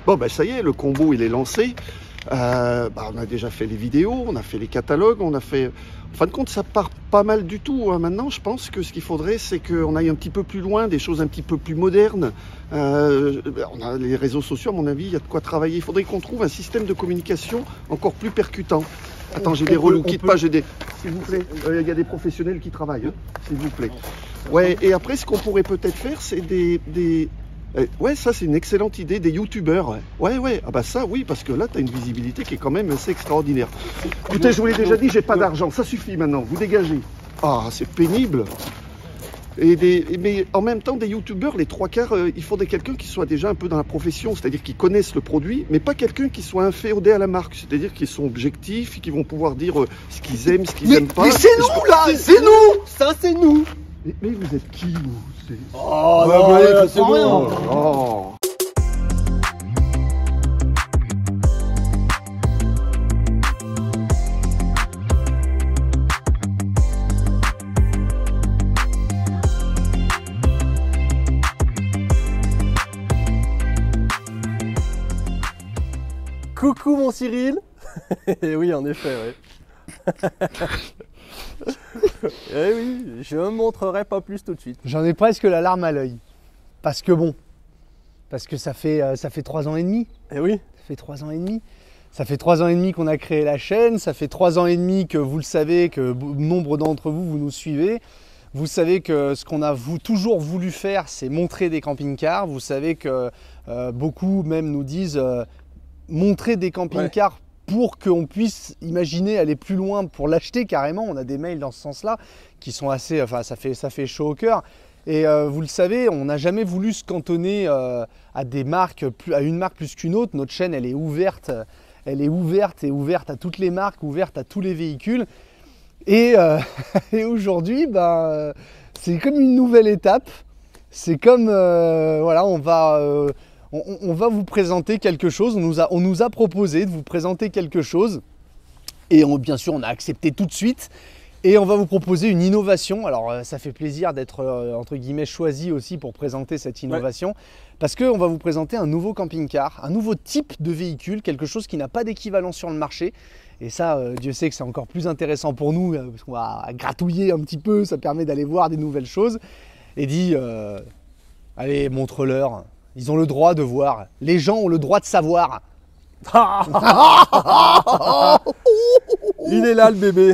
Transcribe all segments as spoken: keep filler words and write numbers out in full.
Bon, ben ça y est, le combo, il est lancé. Euh, bah, on a déjà fait les vidéos, on a fait les catalogues, on a fait... En fin de compte, ça part pas mal du tout. Hein. Maintenant, je pense que ce qu'il faudrait, c'est qu'on aille un petit peu plus loin, des choses un petit peu plus modernes. Euh, on a les réseaux sociaux, à mon avis, il y a de quoi travailler. Il faudrait qu'on trouve un système de communication encore plus percutant. Attends, j'ai des relous, quitte pas, j'ai des... S'il vous plaît, euh, il y a des professionnels qui travaillent, hein, s'il vous plaît. Ouais, et après, ce qu'on pourrait peut-être faire, c'est des... des... Euh, ouais, ça, c'est une excellente idée, des youtubeurs. Ouais, ouais, ouais. Ah bah ça, oui, parce que là, tu as une visibilité qui est quand même assez extraordinaire. Écoutez, je vous l'ai déjà dit, j'ai pas d'argent. Ça suffit maintenant, vous dégagez. Ah, c'est pénible. Et des, mais en même temps, des youtubeurs, les trois quarts, euh, il faudrait quelqu'un qui soit déjà un peu dans la profession, c'est-à-dire qui connaissent le produit, mais pas quelqu'un qui soit inféodé à la marque, c'est-à-dire qu'ils sont objectifs, qui vont pouvoir dire euh, ce qu'ils aiment, ce qu'ils aiment pas. Mais c'est nous là, c'est nous. Ça c'est nous. Mais, mais vous êtes qui, vous? Oh bah, non, ouais, ouais, c'est oh, bon. oh. Coucou mon Cyril. Et oui, en effet, oui. Eh oui, je ne montrerai pas plus tout de suite. J'en ai presque la larme à l'œil. Parce que bon, parce que ça fait, euh, ça fait trois ans et demi. Eh oui. Ça fait trois ans et demi. Ça fait trois ans et demi qu'on a créé la chaîne. Ça fait trois ans et demi que vous le savez, que nombre d'entre vous, vous nous suivez. Vous savez que ce qu'on a vous, toujours voulu faire, c'est montrer des camping-cars. Vous savez que euh, beaucoup même nous disent euh, montrer des camping-cars ouais. pour qu'on puisse imaginer aller plus loin pour l'acheter carrément. On a des mails dans ce sens-là qui sont assez, enfin ça fait, ça fait chaud au cœur. Et euh, vous le savez, on n'a jamais voulu se cantonner euh, à des marques, à une marque plus qu'une autre. Notre chaîne, elle est ouverte, elle est ouverte et ouverte à toutes les marques, ouverte à tous les véhicules. Et, euh, et aujourd'hui, ben, c'est comme une nouvelle étape. C'est comme, euh, voilà, on va, euh, on, on va vous présenter quelque chose. On nous a, on nous a proposé de vous présenter quelque chose. Et on, bien sûr, on a accepté tout de suite. Et on va vous proposer une innovation. Alors, euh, ça fait plaisir d'être, euh, entre guillemets, choisi aussi pour présenter cette innovation. Ouais. Parce qu'on va vous présenter un nouveau camping-car, un nouveau type de véhicule, quelque chose qui n'a pas d'équivalent sur le marché. Et ça, euh, Dieu sait que c'est encore plus intéressant pour nous, euh, parce qu'on va gratouiller un petit peu, ça permet d'aller voir des nouvelles choses. Et dit, euh, allez, montre-leur, ils ont le droit de voir, les gens ont le droit de savoir. Il est là le bébé.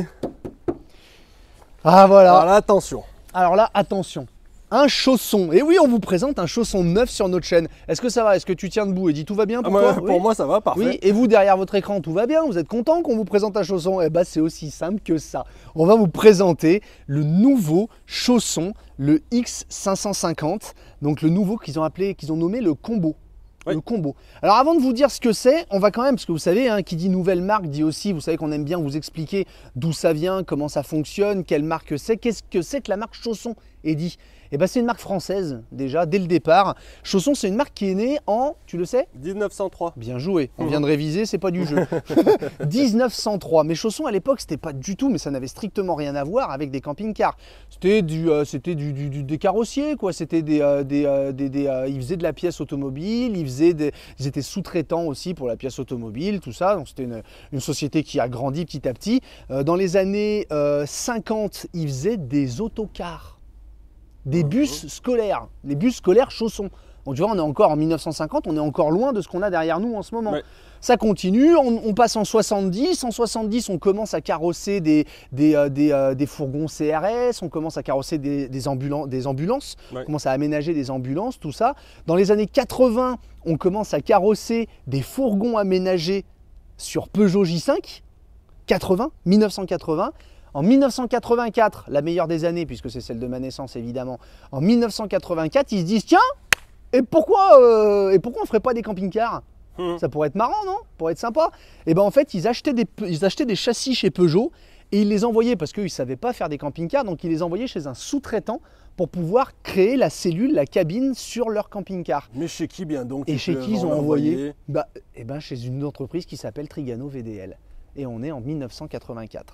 Ah voilà. Alors là, attention. Alors là, attention. Un chausson. Et oui, on vous présente un chausson neuf sur notre chaîne. Est-ce que ça va? Est-ce que tu tiens debout? Et dis, tout va bien pour ah, toi? moi, Pour oui. moi, ça va, parfait. Oui, et vous, derrière votre écran, tout va bien? Vous êtes content qu'on vous présente un chausson? Eh bien, c'est aussi simple que ça. On va vous présenter le nouveau chausson, le X cinq cent cinquante. Donc, le nouveau qu'ils ont appelé, qu'ils ont nommé le combo. Oui. Le combo. Alors avant de vous dire ce que c'est, on va quand même, parce que vous savez, hein, qui dit nouvelle marque dit aussi, vous savez qu'on aime bien vous expliquer d'où ça vient, comment ça fonctionne, quelle marque c'est, qu'est-ce que c'est que la marque Chausson, Eddy? Eh ben, c'est une marque française déjà dès le départ. Chausson, c'est une marque qui est née en, tu le sais? mille neuf cent trois. Bien joué, on mmh. vient de réviser, c'est pas du jeu. mille neuf cent trois, mais Chausson à l'époque c'était pas du tout, mais ça n'avait strictement rien à voir avec des camping-cars. C'était du, euh, c'était du, du, du, des carrossiers quoi, c'était des, euh, des, euh, des, des euh, ils faisaient de la pièce automobile, ils, faisaient des, ils étaient sous-traitants aussi pour la pièce automobile, tout ça. Donc c'était une, une société qui a grandi petit à petit. Euh, dans les années euh, cinquante, ils faisaient des autocars. Des bus scolaires, les bus scolaires Chausson. Donc tu vois, on est encore en mille neuf cent cinquante, on est encore loin de ce qu'on a derrière nous en ce moment. Ouais. Ça continue, on, on passe en soixante-dix. En soixante-dix, on commence à carrosser des, des, euh, des, euh, des fourgons C R S, on commence à carrosser des, des, ambulan des ambulances, ouais. on commence à aménager des ambulances, tout ça. Dans les années quatre-vingt, on commence à carrosser des fourgons aménagés sur Peugeot J cinq. quatre-vingts, mille neuf cent quatre-vingts. En mille neuf cent quatre-vingt-quatre, la meilleure des années, puisque c'est celle de ma naissance évidemment, en mille neuf cent quatre-vingt-quatre, ils se disent tiens, et pourquoi, euh, et pourquoi on ne ferait pas des camping-cars? mmh. Ça pourrait être marrant, non? Ça pourrait être sympa. Et bien en fait, ils achetaient, des, ils achetaient des châssis chez Peugeot et ils les envoyaient, parce qu'ils ne savaient pas faire des camping-cars, donc ils les envoyaient chez un sous-traitant pour pouvoir créer la cellule, la cabine sur leur camping-car. Mais chez qui bien donc? Et chez qui ils ont envoyé bah, et ben, chez une entreprise qui s'appelle Trigano V D L. Et on est en mille neuf cent quatre-vingt-quatre.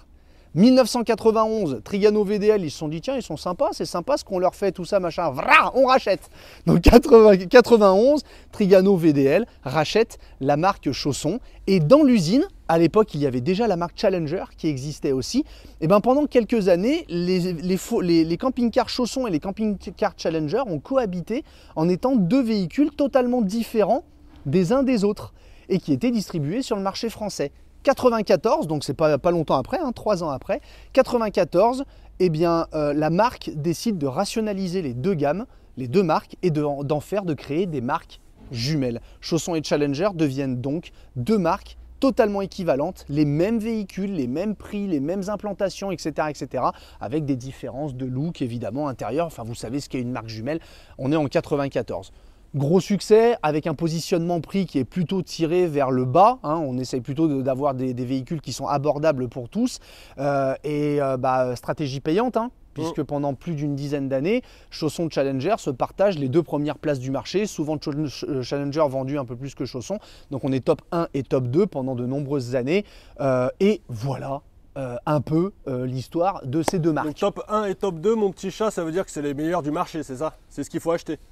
mille neuf cent quatre-vingt-onze, Trigano V D L, ils se sont dit tiens, ils sont sympas, c'est sympa ce qu'on leur fait, tout ça, machin, vrah, on rachète. Donc quatre-vingts, quatre-vingt-onze, Trigano V D L rachète la marque Chausson. Et dans l'usine, à l'époque, il y avait déjà la marque Challenger qui existait aussi. Et ben pendant quelques années, les, les, les, les camping-cars Chausson et les camping-cars Challenger ont cohabité en étant deux véhicules totalement différents des uns des autres et qui étaient distribués sur le marché français. quatre-vingt-quatorze, donc c'est pas, pas longtemps après, hein, trois ans après, quatre-vingt-quatorze, eh bien, euh, la marque décide de rationaliser les deux gammes, les deux marques, et d'en de, faire, de créer des marques jumelles. Chausson et Challenger deviennent donc deux marques totalement équivalentes, les mêmes véhicules, les mêmes prix, les mêmes implantations, et cetera, et cetera, avec des différences de look, évidemment, intérieur. Enfin, vous savez ce qu'est une marque jumelle. On est en quatre-vingt-quatorze. Gros succès avec un positionnement prix qui est plutôt tiré vers le bas. Hein, on essaye plutôt d'avoir des, des véhicules qui sont abordables pour tous. Euh, et euh, bah, stratégie payante, hein, puisque mmh. pendant plus d'une dizaine d'années, Chausson Challenger se partagent les deux premières places du marché. Souvent Challenger vendu un peu plus que Chausson. Donc on est top un et top deux pendant de nombreuses années. Euh, et voilà. Euh, un peu euh, l'histoire de ces deux marques. Donc top un et top deux, mon petit chat, ça veut dire que c'est les meilleurs du marché, c'est ça? C'est ce qu'il faut acheter.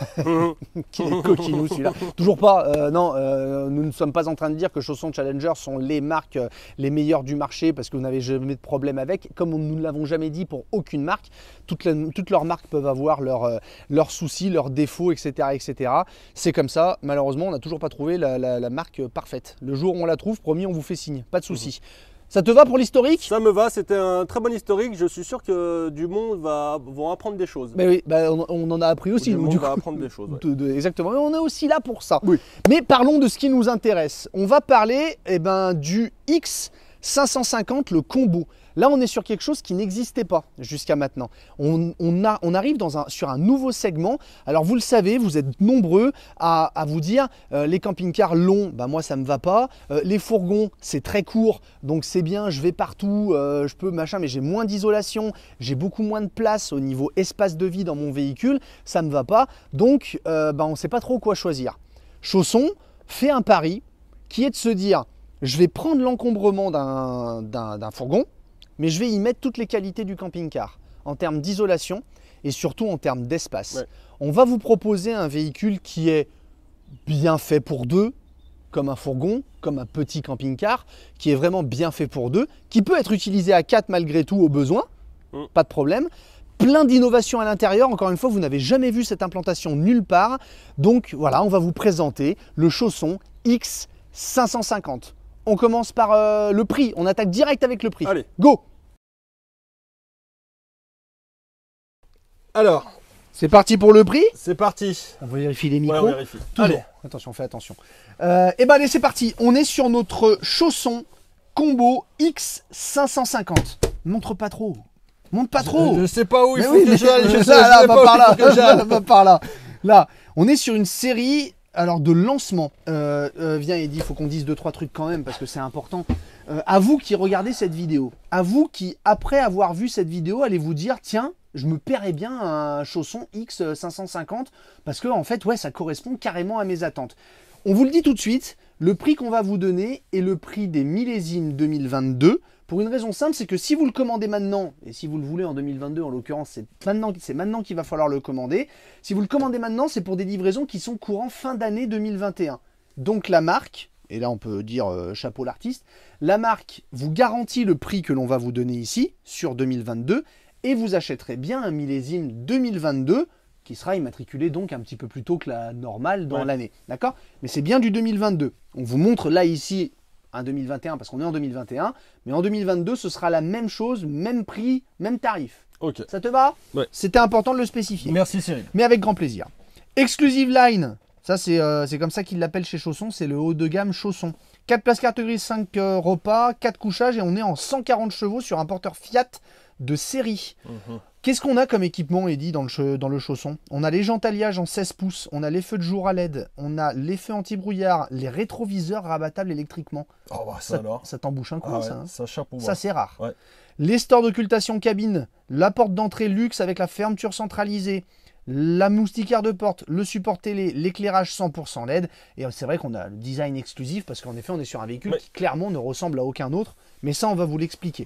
Quel est coquinou celui-là. Toujours pas, euh, non, euh, nous ne sommes pas en train de dire que Chausson Challenger sont les marques euh, les meilleures du marché parce que vous n'avez jamais de problème avec. Comme nous ne l'avons jamais dit pour aucune marque, toutes, les, toutes leurs marques peuvent avoir leurs euh, leurs soucis, leurs défauts, et cetera, et cetera. C'est comme ça, malheureusement, on n'a toujours pas trouvé la, la, la marque parfaite. Le jour où on la trouve, promis, on vous fait signe, pas de soucis. Mmh. Ça te va pour l'historique? Ça me va, c'était un très bon historique. Je suis sûr que du monde va vont apprendre des choses. Mais oui, bah on, on en a appris aussi. Du nous, monde du va coup. apprendre des choses. Ouais. De, de, exactement, et on est aussi là pour ça. Oui. Mais parlons de ce qui nous intéresse. On va parler eh ben, du X cinq cent cinquante, le combo. Là, on est sur quelque chose qui n'existait pas jusqu'à maintenant. On, on, a, on arrive dans un, sur un nouveau segment. Alors, vous le savez, vous êtes nombreux à, à vous dire euh, les camping-cars longs, bah, moi, ça ne me va pas. Euh, les fourgons, c'est très court, donc c'est bien, je vais partout, euh, je peux machin, mais j'ai moins d'isolation, j'ai beaucoup moins de place au niveau espace de vie dans mon véhicule, ça ne me va pas. Donc, euh, bah, on ne sait pas trop quoi choisir. Chausson fait un pari qui est de se dire, je vais prendre l'encombrement d'un d'un fourgon, mais je vais y mettre toutes les qualités du camping-car en termes d'isolation et surtout en termes d'espace. Ouais. On va vous proposer un véhicule qui est bien fait pour deux, comme un fourgon, comme un petit camping-car, qui est vraiment bien fait pour deux, qui peut être utilisé à quatre malgré tout au besoin, mmh. pas de problème. Plein d'innovations à l'intérieur. Encore une fois, vous n'avez jamais vu cette implantation nulle part. Donc voilà, on va vous présenter le Chausson X cinq cent cinquante. On commence par euh, le prix. On attaque direct avec le prix. Allez. Go! Alors, c'est parti pour le prix. C'est parti. On vérifie les micros. Ouais, on vérifie. Toujours. Allez. Attention, fais attention. Euh, et ben allez, c'est parti. On est sur notre Chausson Combo X cinq cent cinquante. Montre pas trop. Montre pas trop. Je, je sais pas où il mais faut oui, que j'aille. Je sais, là, là, je sais pas pas par là. que j'aille. Pas par là. Là, on est sur une série. Alors de lancement, euh, euh, viens Eddy, il faut qu'on dise deux trois trucs quand même parce que c'est important. Euh, à vous qui regardez cette vidéo, à vous qui après avoir vu cette vidéo allez vous dire tiens, je me paierais bien un Chausson X cinq cent cinquante parce que en fait ouais ça correspond carrément à mes attentes. On vous le dit tout de suite, le prix qu'on va vous donner est le prix des millésimes deux mille vingt-deux. Pour une raison simple, c'est que si vous le commandez maintenant, et si vous le voulez en deux mille vingt-deux, en l'occurrence, c'est maintenant, c'est maintenant qu'il va falloir le commander. Si vous le commandez maintenant, c'est pour des livraisons qui sont courant fin d'année deux mille vingt et un. Donc la marque, et là on peut dire euh, chapeau l'artiste, la marque vous garantit le prix que l'on va vous donner ici, sur deux mille vingt-deux, et vous achèterez bien un millésime deux mille vingt-deux, qui sera immatriculé donc un petit peu plus tôt que la normale dans ouais. l'année. D'accord? Mais c'est bien du deux mille vingt-deux. On vous montre là ici un deux mille vingt et un parce qu'on est en deux mille vingt et un, mais en deux mille vingt-deux ce sera la même chose, même prix, même tarif. Ok. Ça te va? Ouais. C'était important de le spécifier. Merci Cyril. Mais avec grand plaisir. Exclusive Line, ça c'est euh, c'est comme ça qu'ils l'appellent chez Chausson, c'est le haut de gamme Chausson. quatre places carte grise, cinq euh, repas, quatre couchages et on est en cent quarante chevaux sur un porteur Fiat de série. Mmh. Qu'est-ce qu'on a comme équipement, Eddy, dans le, dans le Chausson? On a les jantes alliages en seize pouces, on a les feux de jour à L E D, on a les feux anti-brouillard, les rétroviseurs rabattables électriquement. Oh bah ça, ça alors Ça t'embouche un coup, ah ouais, ça. Hein. Ça, chapeau, ça c'est rare. Ouais. Les stores d'occultation cabine, la porte d'entrée luxe avec la fermeture centralisée, la moustiquaire de porte, le support télé, l'éclairage cent pour cent L E D. Et c'est vrai qu'on a le design exclusif parce qu'en effet, on est sur un véhicule ouais. qui clairement ne ressemble à aucun autre. Mais ça, on va vous l'expliquer.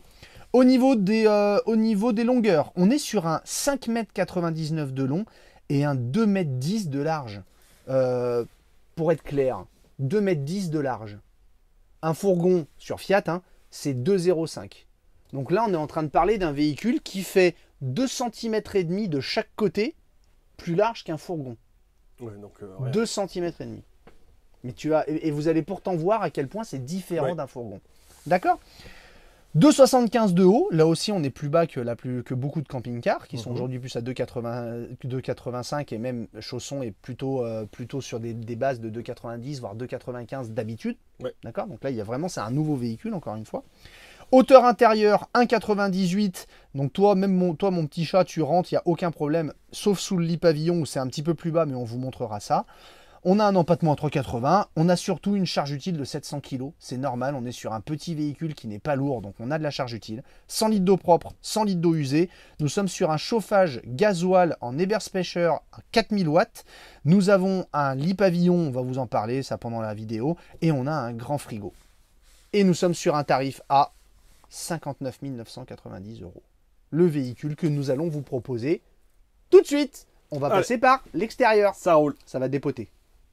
Au niveau, des, euh, au niveau des longueurs, on est sur un cinq mètres quatre-vingt-dix-neuf de long et un deux mètres dix de large. Euh, pour être clair, deux mètres dix de large. Un fourgon sur Fiat, hein, c'est deux mètres zéro cinq. Donc là, on est en train de parler d'un véhicule qui fait deux centimètres et demi de chaque côté, plus large qu'un fourgon. Ouais, donc, euh, ouais. deux centimètres et demi. Mais tu as, et vous allez pourtant voir à quel point c'est différent ouais. d'un fourgon. D'accord ? deux mètres soixante-quinze de haut, là aussi on est plus bas que, la plus, que beaucoup de camping-cars qui mmh. sont aujourd'hui plus à deux mètres quatre-vingt-cinq et même Chausson est plutôt, euh, plutôt sur des, des bases de deux mètres quatre-vingt-dix voire deux mètres quatre-vingt-quinze d'habitude. Ouais. D'accord ? Donc là il y a vraiment, c'est un nouveau véhicule encore une fois. Hauteur intérieure un mètre quatre-vingt-dix-huit, donc toi même mon, toi mon petit chat tu rentres, il n'y a aucun problème, sauf sous le lit pavillon où c'est un petit peu plus bas mais on vous montrera ça. On a un empattement à trois mètres quatre-vingts, on a surtout une charge utile de sept cents kilos, c'est normal, on est sur un petit véhicule qui n'est pas lourd, donc on a de la charge utile. cent litres d'eau propre, cent litres d'eau usée, nous sommes sur un chauffage gasoil en Eberspacher à quatre mille watts, nous avons un lit pavillon, on va vous en parler, ça pendant la vidéo, et on a un grand frigo. Et nous sommes sur un tarif à cinquante-neuf mille neuf cent quatre-vingt-dix euros. Le véhicule que nous allons vous proposer tout de suite. On va Allez. passer par l'extérieur. Ça roule. Ça va dépoter.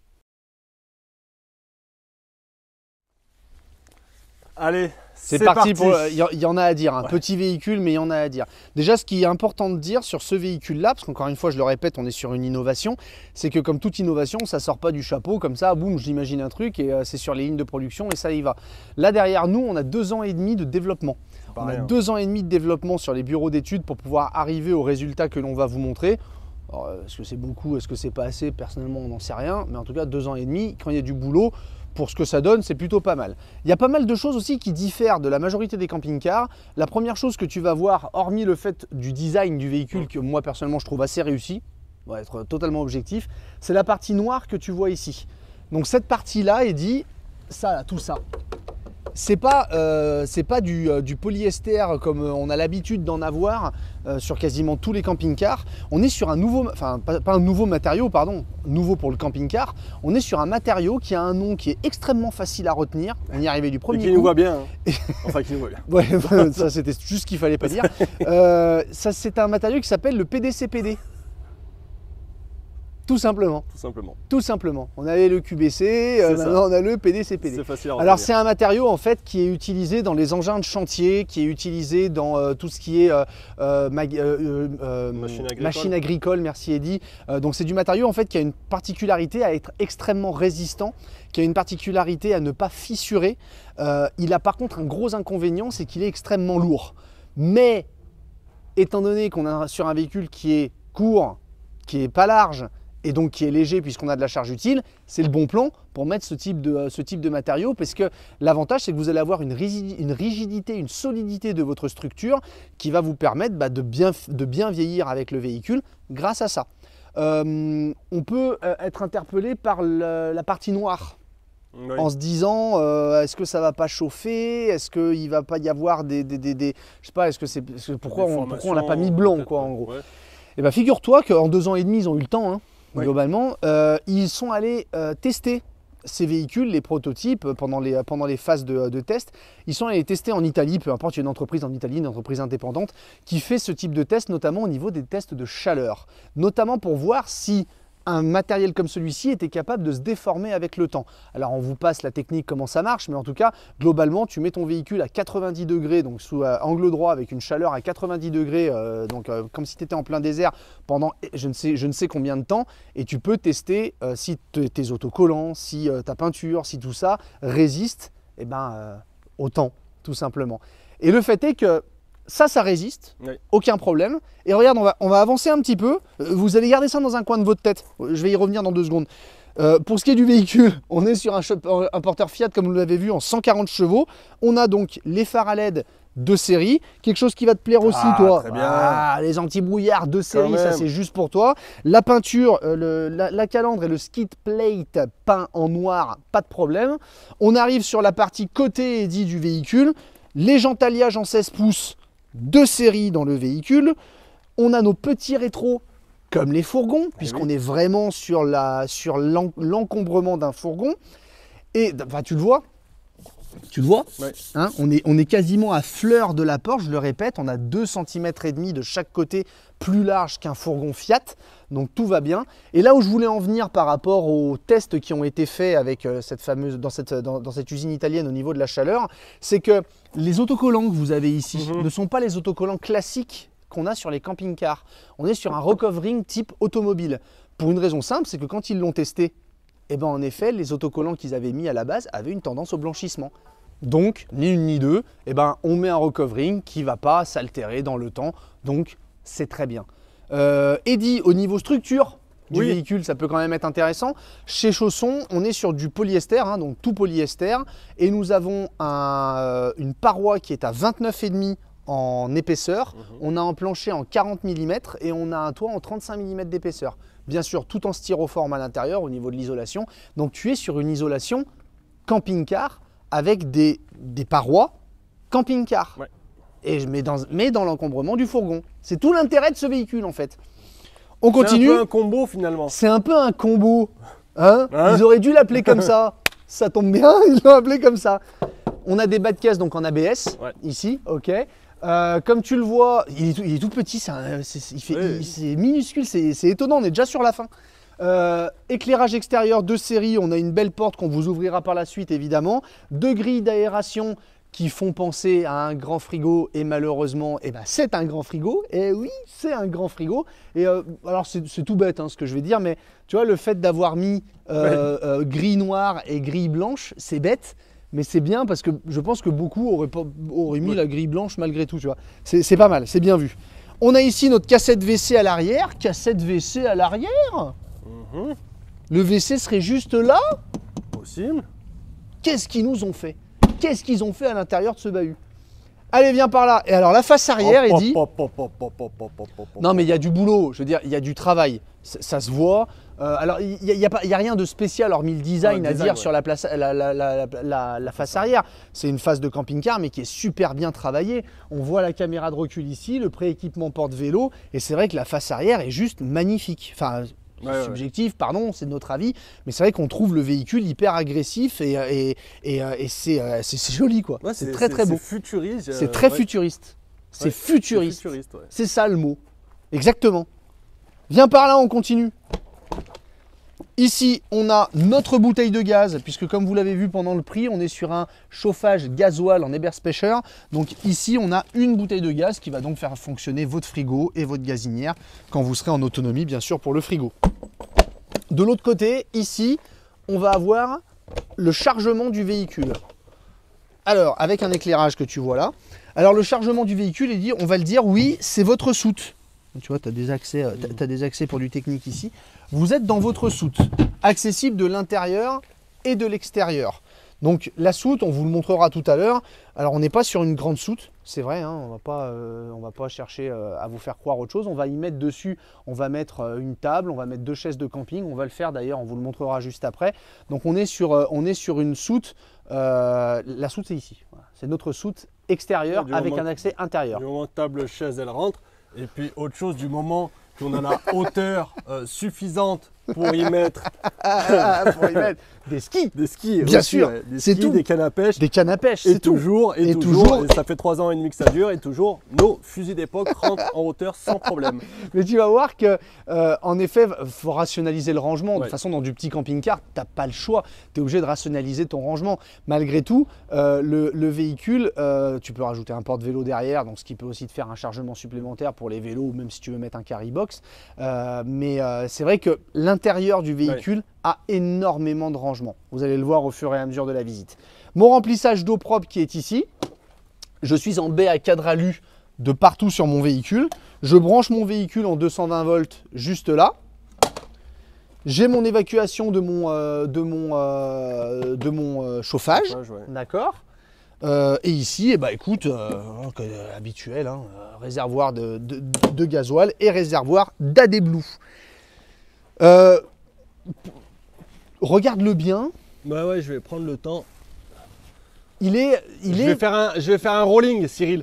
Allez, c'est parti. Pour, il y, y en a à dire. Un ouais. petit véhicule, mais il y en a à dire. Déjà, ce qui est important de dire sur ce véhicule-là, parce qu'encore une fois, je le répète, on est sur une innovation, c'est que comme toute innovation, ça sort pas du chapeau comme ça, boum, j'imagine un truc et euh, c'est sur les lignes de production et ça y va. Là derrière nous, on a deux ans et demi de développement. On a deux ans et demi de développement sur les bureaux d'études pour pouvoir arriver au résultat que l'on va vous montrer. Est-ce que c'est beaucoup, est-ce que c'est pas assez? Personnellement, on n'en sait rien. Mais en tout cas, deux ans et demi, quand il y a du boulot, pour ce que ça donne, c'est plutôt pas mal. Il y a pas mal de choses aussi qui diffèrent de la majorité des camping-cars. La première chose que tu vas voir, hormis le fait du design du véhicule, que moi personnellement je trouve assez réussi, on va être totalement objectif, c'est la partie noire que tu vois ici. Donc cette partie-là est dit, ça là, tout ça. C'est pas, euh, c'est pas du, euh, du polyester comme on a l'habitude d'en avoir euh, sur quasiment tous les camping-cars. On est sur un nouveau, enfin pas, pas un nouveau matériau, pardon, nouveau pour le camping-car. On est sur un matériau qui a un nom qui est extrêmement facile à retenir. On y est arrivé du premier coup. Et qui nous voit bien. Hein. Enfin, qui nous voit bien. Ouais, ça c'était juste ce qu'il fallait pas dire. Euh, ça c'est un matériau qui s'appelle le P D C P D. Tout simplement. Tout simplement. Tout simplement. On avait le Q B C, euh, maintenant on a le P D C P D. C'est facile à retenir. Alors c'est un matériau en fait qui est utilisé dans les engins de chantier, qui est utilisé dans euh, tout ce qui est euh, euh, euh, euh, machine, agricole. machine agricole. Merci Eddy. Euh, donc c'est du matériau en fait qui a une particularité à être extrêmement résistant, qui a une particularité à ne pas fissurer. Euh, il a par contre un gros inconvénient, c'est qu'il est extrêmement lourd. Mais étant donné qu'on est sur un véhicule qui est court, qui est pas large, et donc qui est léger puisqu'on a de la charge utile, c'est le bon plan pour mettre ce type de, ce type de matériau parce que l'avantage c'est que vous allez avoir une rigidité, une rigidité, une solidité de votre structure qui va vous permettre bah, de, bien, de bien vieillir avec le véhicule grâce à ça. Euh, on peut être interpellé par le, la partie noire. Oui. En se disant euh, est-ce que ça va pas chauffer, est-ce qu'il ne va pas y avoir des, des, des, des je sais pas, est-ce que c'est pourquoi on, pourquoi on l'a pas mis blanc quoi en gros. Ouais. Et ben figure-toi qu'en deux ans et demi ils ont eu le temps hein. Oui. Globalement, euh, ils sont allés euh, tester ces véhicules, les prototypes, pendant les, pendant les phases de, de test. Ils sont allés tester en Italie, peu importe, il y a une entreprise en Italie, une entreprise indépendante, qui fait ce type de test, notamment au niveau des tests de chaleur. Notamment pour voir si un matériel comme celui-ci était capable de se déformer avec le temps. Alors on vous passe la technique, comment ça marche, mais en tout cas, globalement, tu mets ton véhicule à quatre-vingt-dix degrés, donc sous euh, angle droit, avec une chaleur à quatre-vingt-dix degrés, euh, donc euh, comme si tu étais en plein désert pendant je ne sais, je ne sais combien de temps, et tu peux tester euh, si tes autocollants, si euh, ta peinture, si tout ça résiste eh ben, euh, au temps, tout simplement. Et le fait est que ça, ça résiste, oui. Aucun problème. Et regarde, on va, on va avancer un petit peu. Vous allez garder ça dans un coin de votre tête. Je vais y revenir dans deux secondes. Euh, pour ce qui est du véhicule, on est sur un, un porteur Fiat, comme vous l'avez vu, en cent quarante chevaux. On a donc les phares à L E D de série. Quelque chose qui va te plaire aussi, ah, toi. Très bien. Ah, les anti-brouillards de série, ça c'est juste pour toi. La peinture, euh, le, la, la calandre et le skid plate peint en noir, pas de problème. On arrive sur la partie côté Eddy du véhicule. Les jantes alliages en seize pouces. De série dans le véhicule. On a nos petits rétros comme les fourgons, puisqu'on oui. est vraiment sur la sur l'encombrement d'un fourgon. Et bah, tu le vois, Tu le vois, Ouais. hein, on, est, on est quasiment à fleur de la porte, je le répète, on a deux centimètres et demi de chaque côté, plus large qu'un fourgon Fiat, donc tout va bien. Et là où je voulais en venir par rapport aux tests qui ont été faits avec euh, cette fameuse, dans, cette, dans, dans cette usine italienne au niveau de la chaleur, c'est que les autocollants que vous avez ici Mm-hmm. ne sont pas les autocollants classiques qu'on a sur les camping-cars. On est sur un recovering type automobile. Pour une raison simple, c'est que quand ils l'ont testé, eh ben en effet, les autocollants qu'ils avaient mis à la base avaient une tendance au blanchissement. Donc, ni une ni deux, eh ben, on met un recovering qui ne va pas s'altérer dans le temps. Donc, c'est très bien. Euh, Eddy, au niveau structure du Oui. véhicule, ça peut quand même être intéressant. Chez Chausson, on est sur du polyester, hein, donc tout polyester. Et nous avons un, euh, une paroi qui est à vingt-neuf virgule cinq en épaisseur. Mhm. On a un plancher en quarante millimètres et on a un toit en trente-cinq millimètres d'épaisseur. Bien sûr, tout en styroforme à l'intérieur au niveau de l'isolation. Donc, tu es sur une isolation camping-car avec des, des parois camping-car. Ouais. Et je mets dans, mais dans l'encombrement du fourgon. C'est tout l'intérêt de ce véhicule en fait. On C'est un continue. peu un combo finalement. C'est un peu un combo. Hein Hein Ils auraient dû l'appeler comme ça. Ça tombe bien, ils l'ont appelé comme ça. On a des bas de caisse donc en A B S, Ouais. ici, ok. Euh, comme tu le vois, il est tout, il est tout petit, c'est un- c'est il fait- Oui. il- c'est minuscule, c'est c'est étonnant, on est déjà sur la fin. Euh, éclairage extérieur de série, on a une belle porte qu'on vous ouvrira par la suite évidemment. Deux grilles d'aération qui font penser à un grand frigo et malheureusement, eh ben, c'est un grand frigo. Et oui, c'est un grand frigo. Et euh, alors c'est c'est tout bête hein, ce que je vais dire, mais tu vois le fait d'avoir mis euh, euh, gris noir et gris blanche, c'est bête. Mais c'est bien parce que je pense que beaucoup auraient, pas- auraient mis Ouais. la grille blanche malgré tout, tu vois. C'est c'est pas mal, c'est bien vu. On a ici notre cassette W C à l'arrière. Cassette W C à l'arrière. Mhm. Le W C serait juste là. Possible. Qu'est-ce qu'ils nous ont fait? Qu'est-ce qu'ils ont fait à l'intérieur de ce bahut? Allez, viens par là. Et alors la face arrière, Hop, il dit... hop, hop, hop, hop, hop, hop, hop, hop, hop. Non mais il y a du boulot, je veux dire, il y a du travail, ça, ça se voit. Euh, alors il n'y a, il y a pas- il y a rien de spécial hormis le design Ouais, à le design, dire ouais. sur la, place, la, la- la- la- la face arrière. C'est une face de camping-car mais qui est super bien travaillée. On voit la caméra de recul ici, le prééquipement porte-vélo et c'est vrai que la face arrière est juste magnifique. Enfin, Ouais, ouais. subjectif, pardon, c'est notre avis, mais c'est vrai qu'on trouve le véhicule hyper agressif et, et, et, euh, et c'est euh, c'est- c'est joli quoi. Ouais, c'est très très beau. C'est futuriste. C'est euh, très ouais. futuriste. C'est Ouais, futuriste. futuriste, ouais. C'est ça le mot. Exactement. Viens par là, on continue. Ici, on a notre bouteille de gaz, puisque comme vous l'avez vu pendant le prix, on est sur un chauffage gasoil en Eberspacher. Donc ici, on a une bouteille de gaz qui va donc faire fonctionner votre frigo et votre gazinière quand vous serez en autonomie, bien sûr, pour le frigo. De l'autre côté, ici, on va avoir le chargement du véhicule. Alors, avec un éclairage que tu vois là. Alors, le chargement du véhicule, il dit, on va le dire, oui, c'est votre soute. Tu vois, tu as des accès, euh, t'as- t'as des accès pour du technique ici. Vous êtes dans votre soute, accessible de l'intérieur et de l'extérieur. Donc la soute, on vous le montrera tout à l'heure. Alors on n'est pas sur une grande soute, c'est vrai, hein, on va pas, euh, on va pas chercher euh, à vous faire croire autre chose. On va y mettre dessus, on va mettre euh, une table, on va mettre deux chaises de camping. On va le faire d'ailleurs, on vous le montrera juste après. Donc on est sur, euh, on est sur une soute. euh, la soute c'est ici. Voilà. C'est notre soute extérieure Du avec moment- un accès intérieur. Du moment que table chaise elle rentre. Et puis autre chose du moment qu'on a la hauteur euh, suffisante pour y mettre Ah, pour y mettre des skis, des skis. Bien aussi, sûr, ouais, des c'est skis, tout. des cannes à pêche. des cannes à pêche, Et c'est tout. toujours, et, Et toujours, toujours. et ça fait trois ans et demi que ça dure, et toujours, nos fusils d'époque rentrent en hauteur sans problème. Mais tu vas voir que, euh, en effet, il faut rationaliser le rangement. De Ouais. toute façon, dans du petit camping-car, tu n'as pas le choix. Tu es obligé de rationaliser ton rangement. Malgré tout, euh, le, le véhicule, euh, tu peux rajouter un porte-vélo derrière, donc ce qui peut aussi te faire un chargement supplémentaire pour les vélos, ou même si tu veux mettre un carry box. Euh, mais euh, c'est vrai que l'intérieur du véhicule a énormément de rangement. Vous allez le voir au fur et à mesure de la visite. Mon remplissage d'eau propre qui est ici. Je suis en baie à cadre alu de partout sur mon véhicule. Je branche mon véhicule en deux cent vingt volts juste là. J'ai mon évacuation de mon, euh, de mon, euh, de mon euh, chauffage. Ouais, ouais. D'accord. Euh, et ici, eh ben, écoute, euh, euh, habituel, hein, euh, réservoir de, de, de gasoil et réservoir d'A D Blue. Euh, Regarde-le bien. Bah ouais, je vais prendre le temps. Il est, il je, est vais faire un, je vais faire un rolling, Cyril.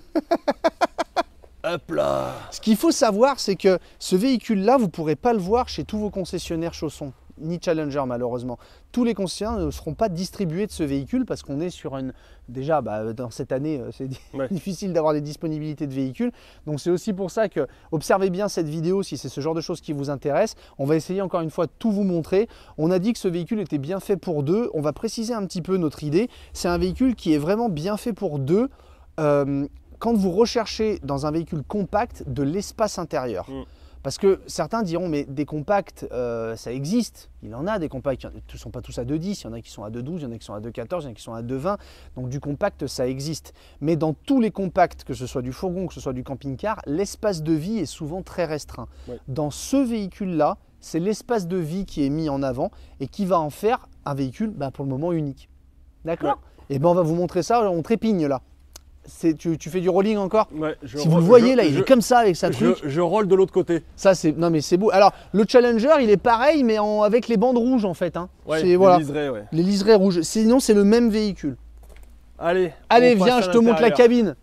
Hop là. Ce qu'il faut savoir, c'est que ce véhicule-là, vous ne pourrez pas le voir chez tous vos concessionnaires chaussons. ni Challenger malheureusement. Tous les concessionnaires ne seront pas distribués de ce véhicule parce qu'on est sur une... Déjà, bah, dans cette année, c'est Ouais. difficile d'avoir des disponibilités de véhicules. Donc c'est aussi pour ça que observez bien cette vidéo si c'est ce genre de choses qui vous intéresse. On va essayer encore une fois de tout vous montrer. On a dit que ce véhicule était bien fait pour deux. On va préciser un petit peu notre idée. C'est un véhicule qui est vraiment bien fait pour deux. Euh, quand vous recherchez dans un véhicule compact de l'espace intérieur. Mm. Parce que certains diront, mais des compacts, euh, ça existe. Il en a des compacts, ils ne sont pas tous à deux dix, il y en a qui sont à deux douze, il y en a qui sont à deux quatorze, il y en a qui sont à deux vingt. Donc du compact, ça existe. Mais dans tous les compacts, que ce soit du fourgon, que ce soit du camping-car, l'espace de vie est souvent très restreint. Ouais. Dans ce véhicule-là, c'est l'espace de vie qui est mis en avant et qui va en faire un véhicule, bah, pour le moment, unique. D'accord? Ouais. Et ben on va vous montrer ça, on trépigne là. Tu, tu fais du rolling encore? Ouais, je Si vous ro- le voyez je- là, il je- est comme ça avec sa truc. Je, je roll de l'autre côté. Ça c'est non mais c'est beau. Alors le Challenger il est pareil mais en, avec les bandes rouges en fait. Hein. Ouais, C'est- les voilà, liserés, ouais. les liserés rouges. Sinon c'est le même véhicule. Allez, Allez on passe viens, à je te montre la l'intérieur. cabine.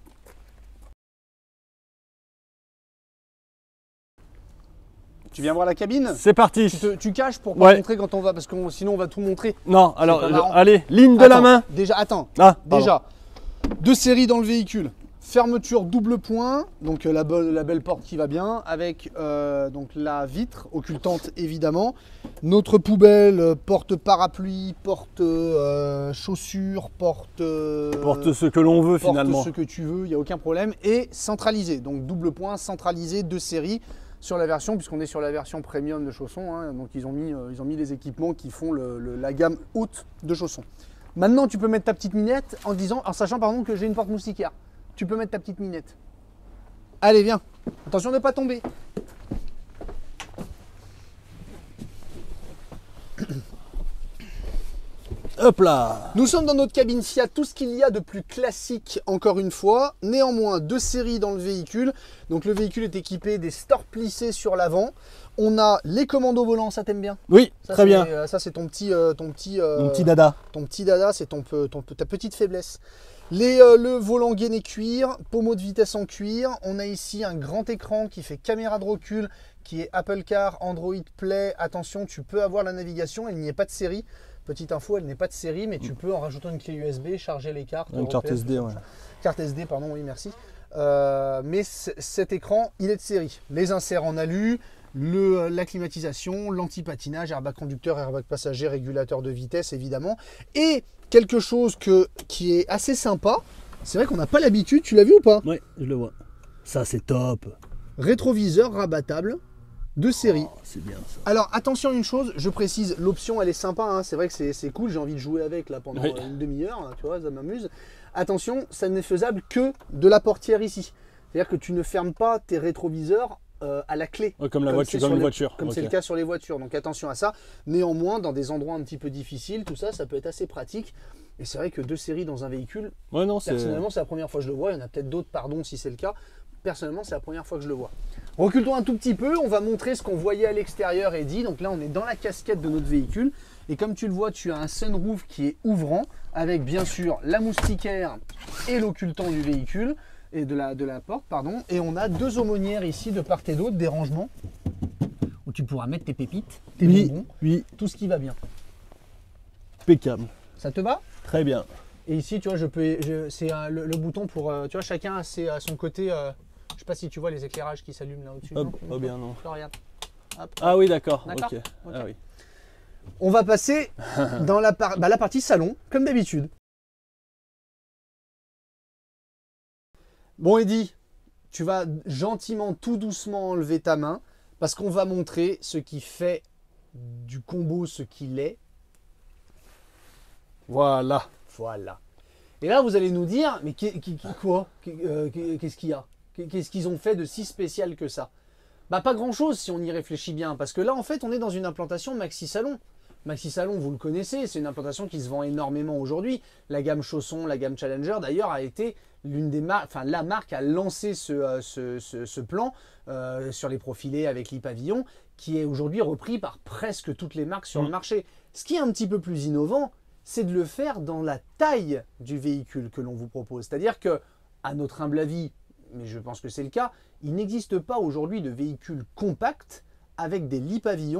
Tu viens voir la cabine? C'est parti. Tu, te- tu caches pour pas Ouais. montrer quand on va parce que sinon on va tout montrer. Non, alors, pas je- marrant. allez, ligne de la Attends, main. Déjà attends. Ah, pardon. Déjà deux séries dans le véhicule. Fermeture double point, donc euh, la, be- la belle porte qui va bien, avec euh, donc la vitre occultante évidemment. Notre poubelle, euh, porte parapluie, porte euh, chaussures, porte... euh, Porte ce que l'on veut porte finalement. ce que tu veux, il n'y a aucun problème. Et centralisé, donc double point, centralisé, deux séries sur la version, puisqu'on est sur la version premium de chaussons. Hein, donc ils ont, mis, euh, ils ont mis les équipements qui font le- le- la gamme haute de chaussons. Maintenant tu peux mettre ta petite minette en disant, en sachant pardon que j'ai une porte moustiquaire. Tu peux mettre ta petite minette. Allez, viens. Attention de ne pas tomber. Hop là. Nous sommes dans notre cabine Fiat, tout ce qu'il y a de plus classique encore une fois. Néanmoins, deux séries dans le véhicule. Donc le véhicule est équipé des stores plissés sur l'avant. On a les commandes au volant, ça t'aime bien? Oui, Ça, très c'est- bien. euh, Ça c'est ton petit, euh, ton petit, euh, Mon petit dada. ton petit dada, c'est ton, peu- ton, ta petite faiblesse. Les, euh, le volant gainé cuir, pommeau de vitesse en cuir. On a ici un grand écran qui fait caméra de recul, qui est Apple Car, Android Play. Attention, tu peux avoir la navigation, elle n'y est pas de série. Petite info, elle n'est pas de série, mais tu peux en rajoutant une clé U S B charger les cartes. Une carte européennes, S D, ouais. Carte S D, pardon, oui, merci. Euh, mais c- cet écran, il est de série. Les inserts en alu, le, la climatisation, l'anti-patinage, airbag conducteur, airbag passager, régulateur de vitesse, évidemment. Et quelque chose que, qui est assez sympa, c'est vrai qu'on n'a pas l'habitude, tu l'as vu ou pas? Ouais, je le vois. Ça, c'est top. Rétroviseur rabattable de série. Oh, c'est bien ça. Alors attention à une chose, je précise, l'option elle est sympa, hein, c'est vrai que c'est c'est cool, j'ai envie de jouer avec là pendant Oui. euh, une demi-heure, hein, tu vois, ça m'amuse. Attention, ça n'est faisable que de la portière ici. C'est-à-dire que tu ne fermes pas tes rétroviseurs euh, à la clé. Ouais, comme la Comme voiture, c'est comme sur une les- voiture. Comme c'est Ok. le cas sur les voitures, donc attention à ça. Néanmoins, dans des endroits un petit peu difficiles, tout ça, ça peut être assez pratique. Et c'est vrai que deux séries dans un véhicule, Ouais, non, c'est. personnellement, c'est la première fois que je le vois. Il y en a peut-être d'autres, pardon, si c'est le cas. Personnellement, c'est la première fois que je le vois. Reculons un tout petit peu, on va montrer ce qu'on voyait à l'extérieur et dit. Donc là, on est dans la casquette de notre véhicule. Et comme tu le vois, tu as un sunroof qui est ouvrant, avec bien sûr la moustiquaire et l'occultant du véhicule, et de la, de la porte, pardon. Et on a deux aumônières ici, de part et d'autre, des rangements, où tu pourras mettre tes pépites, tes Oui, bonbons, oui, tout ce qui va bien. impeccable. Ça te va? Très bien. Et ici, tu vois, je peux, je- c'est euh, le, le bouton pour, euh, tu vois, chacun a ses- à son côté. Euh, je sais pas si tu vois les éclairages qui s'allument là au-dessus. Hop, Non, oh non, bien, non. je regarde. Hop. Ah oui, d'accord. D'accord. Ok. Ok. Ah oui. On va passer dans la, par- bah, la partie salon, comme d'habitude. Bon, Eddy, tu vas gentiment, tout doucement enlever ta main parce qu'on va montrer ce qui fait du combo ce qu'il est. Voilà. Voilà. Et là, vous allez nous dire, mais qu'est- qu'est- qu'est- quoi Qu'est- euh, qu'est- Qu'est-ce qu'il y a Qu'est-ce qu'ils ont fait de si spécial que ça? Bah pas grand-chose si on y réfléchit bien, parce que là, en fait, on est dans une implantation Maxi Salon. Maxi Salon, vous le connaissez, c'est une implantation qui se vend énormément aujourd'hui. La gamme Chausson, la gamme Challenger, d'ailleurs, a été l'une des marques, enfin la marque a lancé ce, euh, ce, ce- ce plan euh, sur les profilés avec l'e-pavillon, qui est aujourd'hui repris par presque toutes les marques sur Mm. le marché. Ce qui est un petit peu plus innovant, c'est de le faire dans la taille du véhicule que l'on vous propose. C'est-à-dire que, à notre humble avis, mais je pense que c'est le cas, il n'existe pas aujourd'hui de véhicule compact avec des lits pavillons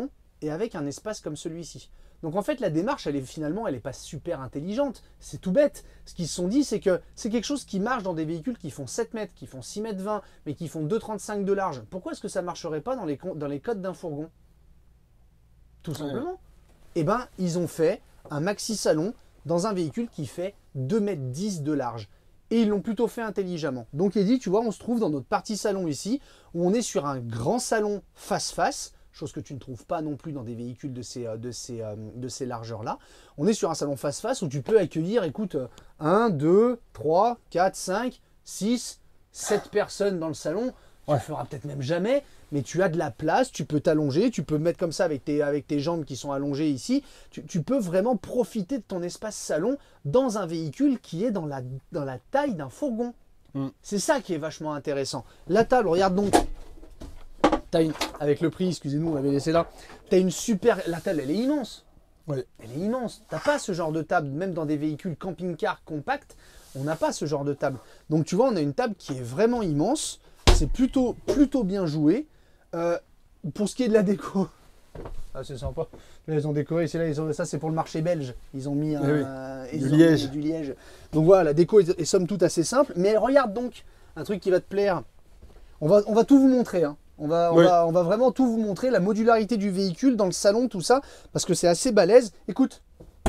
et avec un espace comme celui-ci. Donc en fait, la démarche, elle est finalement, elle n'est pas super intelligente. C'est tout bête. Ce qu'ils se sont dit, c'est que c'est quelque chose qui marche dans des véhicules qui font sept mètres, qui font six mètres vingt, mais qui font deux mètres trente-cinq de large. Pourquoi est-ce que ça ne marcherait pas dans les, dans les codes d'un fourgon? Tout simplement. Ouais. Eh bien, ils ont fait un maxi salon dans un véhicule qui fait deux mètres dix de large. Et ils l'ont plutôt fait intelligemment. Donc Eddy, tu vois, on se trouve dans notre partie salon ici, où on est sur un grand salon face-face, chose que tu ne trouves pas non plus dans des véhicules de ces, de ces, de ces largeurs-là. On est sur un salon face-face où tu peux accueillir, écoute, un, deux, trois, quatre, cinq, six, sept personnes dans le salon. Tu ne le feras peut-être même jamais, mais tu as de la place, tu peux t'allonger, tu peux mettre comme ça avec tes, avec tes jambes qui sont allongées ici. Tu, tu peux vraiment profiter de ton espace salon dans un véhicule qui est dans la, dans la taille d'un fourgon. Mm. C'est ça qui est vachement intéressant. La table, regarde donc. As une, avec le prix, excusez-nous, on l'avait laissé là. Tu as une super... La table, elle est immense. Ouais. Elle est immense. Tu n'as pas ce genre de table, même dans des véhicules camping-car compacts, on n'a pas ce genre de table. Donc tu vois, on a une table qui est vraiment immense. C'est plutôt, plutôt bien joué. Euh, pour ce qui est de la déco, ah, c'est sympa. Là, ils ont décoré. Là, ils ont, ça, c'est pour le marché belge. Ils ont mis un, oui, euh, du, ils liège. Ont mis du liège. Donc voilà, la déco est, est somme toute assez simple. Mais regarde donc un truc qui va te plaire. On va, on va tout vous montrer. Hein. On va, on, oui. va, on va vraiment tout vous montrer, la modularité du véhicule dans le salon, tout ça, parce que c'est assez balèze. Écoute.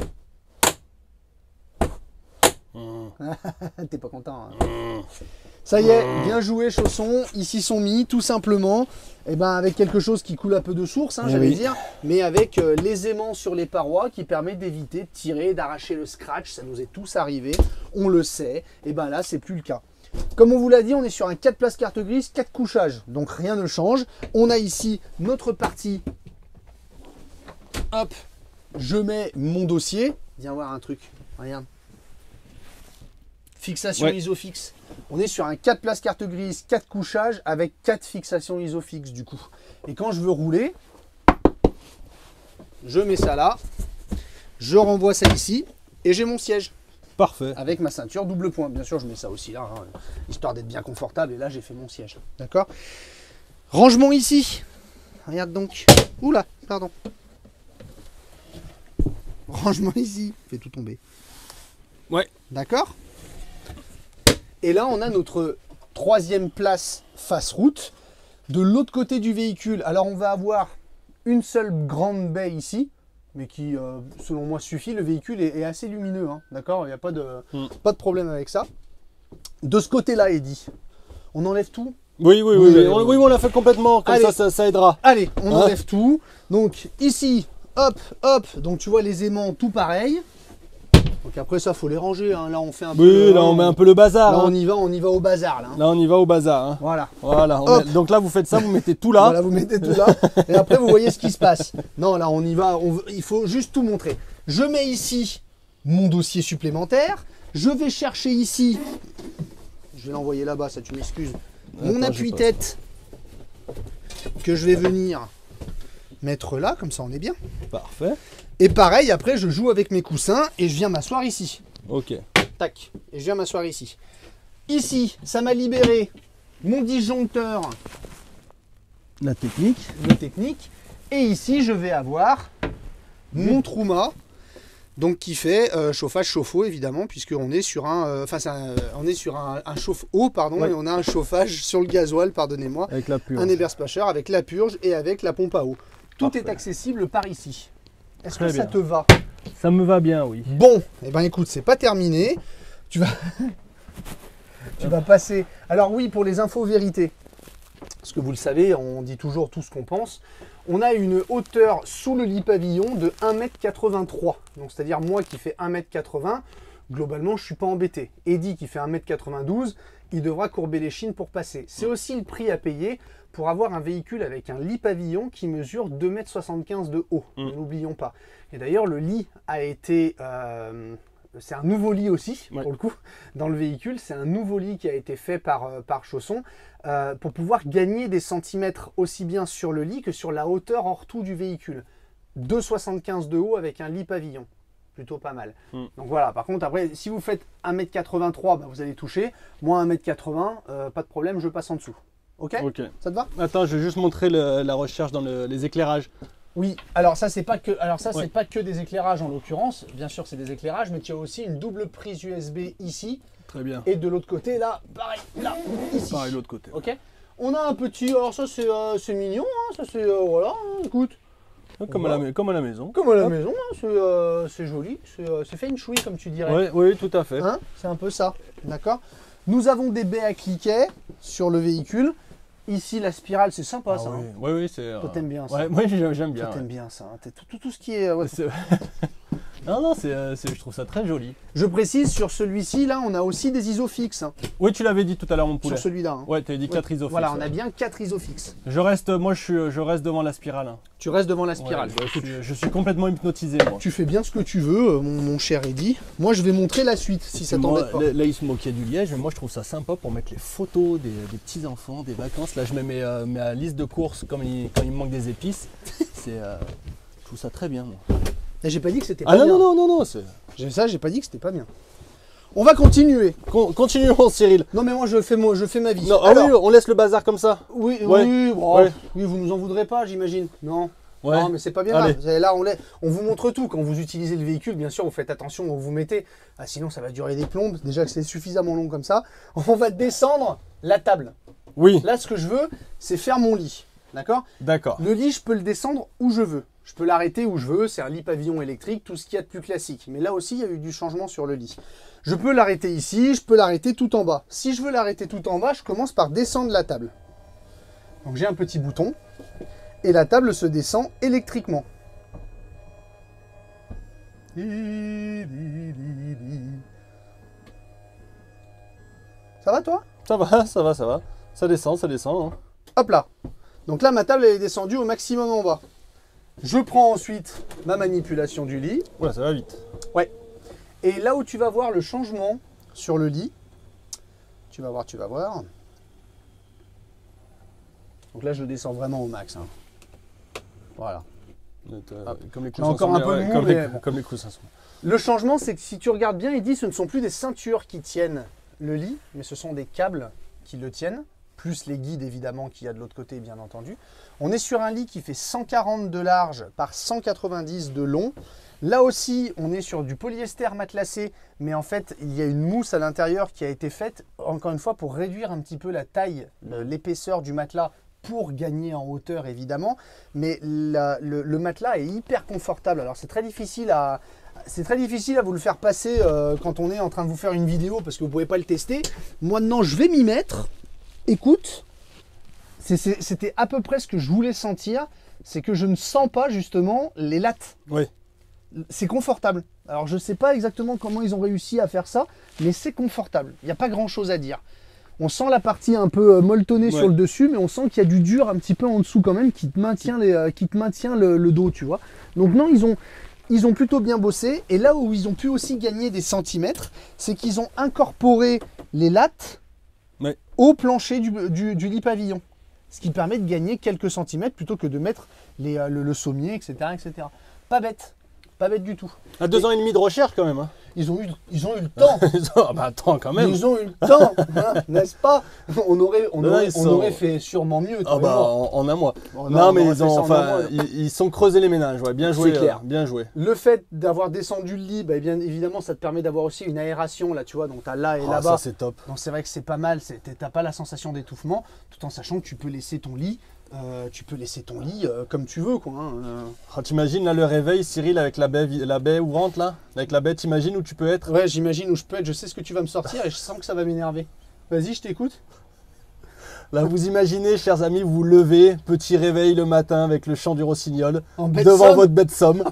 Mmh. T'es pas content. Hein. Mmh. Ça y est, bien joué, chaussons. Ici sont mis, tout simplement, eh ben, avec quelque chose qui coule un peu de source, hein, j'allais oui. dire, mais avec euh, les aimants sur les parois qui permet d'éviter de tirer, d'arracher le scratch. Ça nous est tous arrivé, on le sait. Et ben là, c'est plus le cas. Comme on vous l'a dit, on est sur un quatre places carte grise, quatre couchages, donc rien ne change. On a ici notre partie. Hop, je mets mon dossier. Viens voir un truc, regarde. Fixation ouais. isofix. On est sur un quatre places carte grise, quatre couchages avec quatre fixations isofix du coup. Et quand je veux rouler, je mets ça là, je renvoie ça ici et j'ai mon siège. Parfait. Avec ma ceinture double point. Bien sûr, je mets ça aussi là, hein, histoire d'être bien confortable. Et là, j'ai fait mon siège. D'accord. Rangement ici. Regarde donc. Oula, pardon. Rangement ici. Fait tout tomber. Ouais. D'accord. Et là, on a notre troisième place face route. De l'autre côté du véhicule, alors on va avoir une seule grande baie ici. Mais qui, euh, selon moi, suffit. Le véhicule est, est assez lumineux, hein, d'accord. Il n'y a pas de, mm. pas de problème avec ça. De ce côté-là, Eddy, on enlève tout. Oui, oui, oui, oui, oui, on, oui, on l'a fait complètement, comme allez, ça, ça, ça aidera. Allez, on hein enlève tout. Donc ici, hop, hop, donc tu vois les aimants, tout pareil. Donc après ça, faut les ranger. Hein. Là, on fait un oui, peu. Oui, là, on met un peu le bazar. Là, hein. on y va, on y va au bazar. Là, hein. là on y va au bazar. Hein. Voilà. Voilà. On met... Donc là, vous faites ça, vous mettez tout là. Voilà, vous mettez tout là. Et après, vous voyez ce qui se passe. Non, là, on y va. On... Il faut juste tout montrer. Je mets ici mon dossier supplémentaire. Je vais chercher ici. Je vais l'envoyer là-bas, ça tu m'excuses. Mon appui-tête que je vais venir mettre là, comme ça on est bien. Parfait. Et pareil, après je joue avec mes coussins et je viens m'asseoir ici. Ok. Tac. Et je viens m'asseoir ici. Ici, ça m'a libéré mon disjoncteur. La technique. Le technique. Et ici, je vais avoir mmh. mon Truma. Donc qui fait euh, chauffage chauffe-eau évidemment, puisqu'on est sur un, enfin euh, on est sur un, un chauffe-eau pardon, ouais. et on a un chauffage sur le gasoil, pardonnez-moi, avec la purge. Un Eberspacher avec la purge et avec la pompe à eau. Tout Parfait. Est accessible par ici. Est-ce que bien. Ça te va? Ça me va bien, oui. Bon, et eh ben écoute, c'est pas terminé. Tu vas, tu vas passer. Alors oui, pour les infos vérité, parce que vous le savez, on dit toujours tout ce qu'on pense. On a une hauteur sous le lit pavillon de un mètre quatre-vingt-trois. Donc c'est-à-dire moi qui fais un mètre quatre-vingts, globalement je ne suis pas embêté. Eddy qui fait un mètre quatre-vingt-douze, il devra courber les chines pour passer. C'est aussi le prix à payer pour avoir un véhicule avec un lit pavillon qui mesure deux mètres soixante-quinze de haut. Mmh. N'oublions pas. Et d'ailleurs le lit a été... Euh, c'est un nouveau lit aussi, ouais. pour le coup, dans le véhicule. C'est un nouveau lit qui a été fait par, euh, par Chausson euh, pour pouvoir gagner des centimètres aussi bien sur le lit que sur la hauteur hors tout du véhicule. deux mètres soixante-quinze de haut avec un lit pavillon. Plutôt pas mal. Mm. Donc voilà, par contre, après, si vous faites un mètre quatre-vingt-trois, bah, vous allez toucher. Moi, un mètre quatre-vingts, euh, pas de problème, je passe en dessous. Ok, Ok. Ça te va? Attends, je vais juste montrer le, la recherche dans le, les éclairages. Oui, alors ça c'est pas que alors ça Ouais. c'est pas que des éclairages en l'occurrence. Bien sûr c'est des éclairages, mais tu as aussi une double prise U S B ici Très bien. et de l'autre côté là, pareil, là, ici. Pareil l'autre côté. Ok. On a un petit, alors ça c'est euh, c'est mignon, hein, ça c'est euh, voilà, hein, écoute, Comme, à la, comme à la maison. comme à la Hop. maison, hein, c'est euh, c'est joli, c'est euh, c'est feng shui comme tu dirais. Ouais, oui, tout à fait. Hein, c'est un peu ça, d'accord. Nous avons des baies à cliquet sur le véhicule. Ici la spirale, c'est sympa Ah ça. oui, hein. oui, oui, c'est. Toi euh, t'aimes bien ça. Ouais, moi j'aime j'aime bien. Toi t'aimes ouais. bien ça. hein. T'es- Tout, tout, tout ce qui est. ouais. C'est- non, non, c'est, euh, c'est- je trouve ça très joli. Je précise sur celui-ci là, on a aussi des I S O fixes. hein, Oui, tu l'avais dit tout à l'heure, mon poulet. sur celui-là. hein. Ouais, tu avais dit quatre isofixes. Voilà, on ouais. a bien quatre I S O fixes. Je reste, moi je, suis, je reste devant la spirale. hein. Tu restes devant la spirale. Ouais, Bah, je, écoute, suis, je suis complètement hypnotisé, moi. tu fais bien ce que tu veux, euh, mon, mon cher Eddy. Moi, je vais montrer la suite, si ça Moi, t'embête pas. là, là, il se moquait du liège, mais moi je trouve ça sympa pour mettre les photos des, des petits-enfants, des vacances. Là, je mets mes, euh, ma liste de courses comme il, quand il me manque des épices. C'est, euh, je trouve ça très bien, moi. Et j'ai pas dit que c'était pas Ah non, bien. non, non, non, non, c'est... J'ai- Ça, j'ai pas dit que c'était pas bien. On va continuer. Con- continuons, Cyril. Non, mais moi, je fais, moi, je fais ma vie. Non, ah Alors, oui, on laisse le bazar comme ça. oui, Ouais. oui, bon, Ouais. oui, vous nous en voudrez pas, j'imagine. Non. Ouais. Non, mais c'est pas bien Allez. grave. Vous savez, Là, on, l'est- on vous montre tout. Quand vous utilisez le véhicule, bien sûr, vous faites attention où vous mettez. Ah, sinon, ça va durer des plombes. Déjà que c'est suffisamment long comme ça. On va descendre la table. Oui, Là, ce que je veux, c'est faire mon lit. D'accord? d'accord. Le lit, je peux le descendre où je veux. Je peux l'arrêter où je veux. C'est un lit pavillon électrique, tout ce qu'il y a de plus classique. Mais là aussi, il y a eu du changement sur le lit. Je peux l'arrêter ici, je peux l'arrêter tout en bas. Si je veux l'arrêter tout en bas, je commence par descendre la table. Donc j'ai un petit bouton. Et la table se descend électriquement. Ça va toi? Ça va, ça va, ça va. Ça descend, ça descend. hein. Hop là. Donc là, ma table elle est descendue au maximum en bas. Je prends ensuite ma manipulation du lit. Oula, ça va vite. Ouais. Et là où tu vas voir le changement sur le lit, tu vas voir, tu vas voir. Donc là, je le descends vraiment au max. hein. Voilà. Euh, Hop. Comme les J'ai coussins encore sont un bien, peu ouais, mou, comme, mais les, bon. comme les coussins sont. Le changement, c'est que si tu regardes bien, il dit ce ne sont plus des ceintures qui tiennent le lit, mais ce sont des câbles qui le tiennent, plus les guides évidemment qu'il y a de l'autre côté, bien entendu. On est sur un lit qui fait cent quarante de large par cent quatre-vingt-dix de long. Là aussi, on est sur du polyester matelassé, mais en fait, il y a une mousse à l'intérieur qui a été faite, encore une fois, pour réduire un petit peu la taille, le- l'épaisseur du matelas, pour gagner en hauteur, évidemment. Mais la- le, le matelas est hyper confortable. Alors, c'est très difficile à... C'est très difficile à vous le faire passer euh, quand on est en train de vous faire une vidéo, parce que vous ne pouvez pas le tester. Moi, maintenant, je vais m'y mettre. Écoute, c'est- c'est- c'était à peu près ce que je voulais sentir. C'est que je ne sens pas, justement, les lattes. Oui. C'est confortable. Alors je ne sais pas exactement comment ils ont réussi à faire ça, mais c'est confortable. Il n'y a pas grand chose à dire. On sent la partie un peu euh, molletonnée Ouais. sur le dessus, mais on sent qu'il y a du dur un petit peu en dessous quand même qui te maintient, les, euh, qui te maintient le, le dos, tu vois. Donc non, ils ont, ils ont plutôt bien bossé. Et là où ils ont pu aussi gagner des centimètres, c'est qu'ils ont incorporé les lattes Ouais. au plancher du, du, du lit pavillon. Ce qui permet de gagner quelques centimètres plutôt que de mettre les, euh, le, le sommier, et cetera, et cetera. Pas bête. Pas bête du tout. À deux ans et demi de recherche quand même. Hein. Ils ont eu, ils ont eu le temps. Ah bah attends quand même. Ils ont eu le temps, hein, n'est-ce pas? On aurait, on Non, aurait, ils on sont- aurait fait sûrement mieux. toi Ah et bah moi. en, en un mois. Bon, non, on mais aurait ils fait ont ça en un enfin mois. ils, ils sont creusés les ménages, ouais. Bien joué, C'est clair. euh, bien joué. Le fait d'avoir descendu le lit, bah, bien évidemment, ça te permet d'avoir aussi une aération là, tu vois. Donc tu as là et Ah, là-bas. ça c'est top. Donc c'est vrai que c'est pas mal. c'est- T'as pas la sensation d'étouffement, tout en sachant que tu peux laisser ton lit, euh, tu peux laisser ton lit euh, comme tu veux, quoi. hein, euh. Ah, t'imagines là le réveil, Cyril, avec la baie, vi- la baie ouvrante là, avec la baie, t'imagines où tu peux être? Ouais, j'imagine où je peux être. Je sais ce que tu vas me sortir et je sens que ça va m'énerver. Vas-y, je t'écoute. Là, vous imaginez, chers amis, vous vous levez, petit réveil le matin avec le chant du rossignol, En bête devant somme. votre bête somme.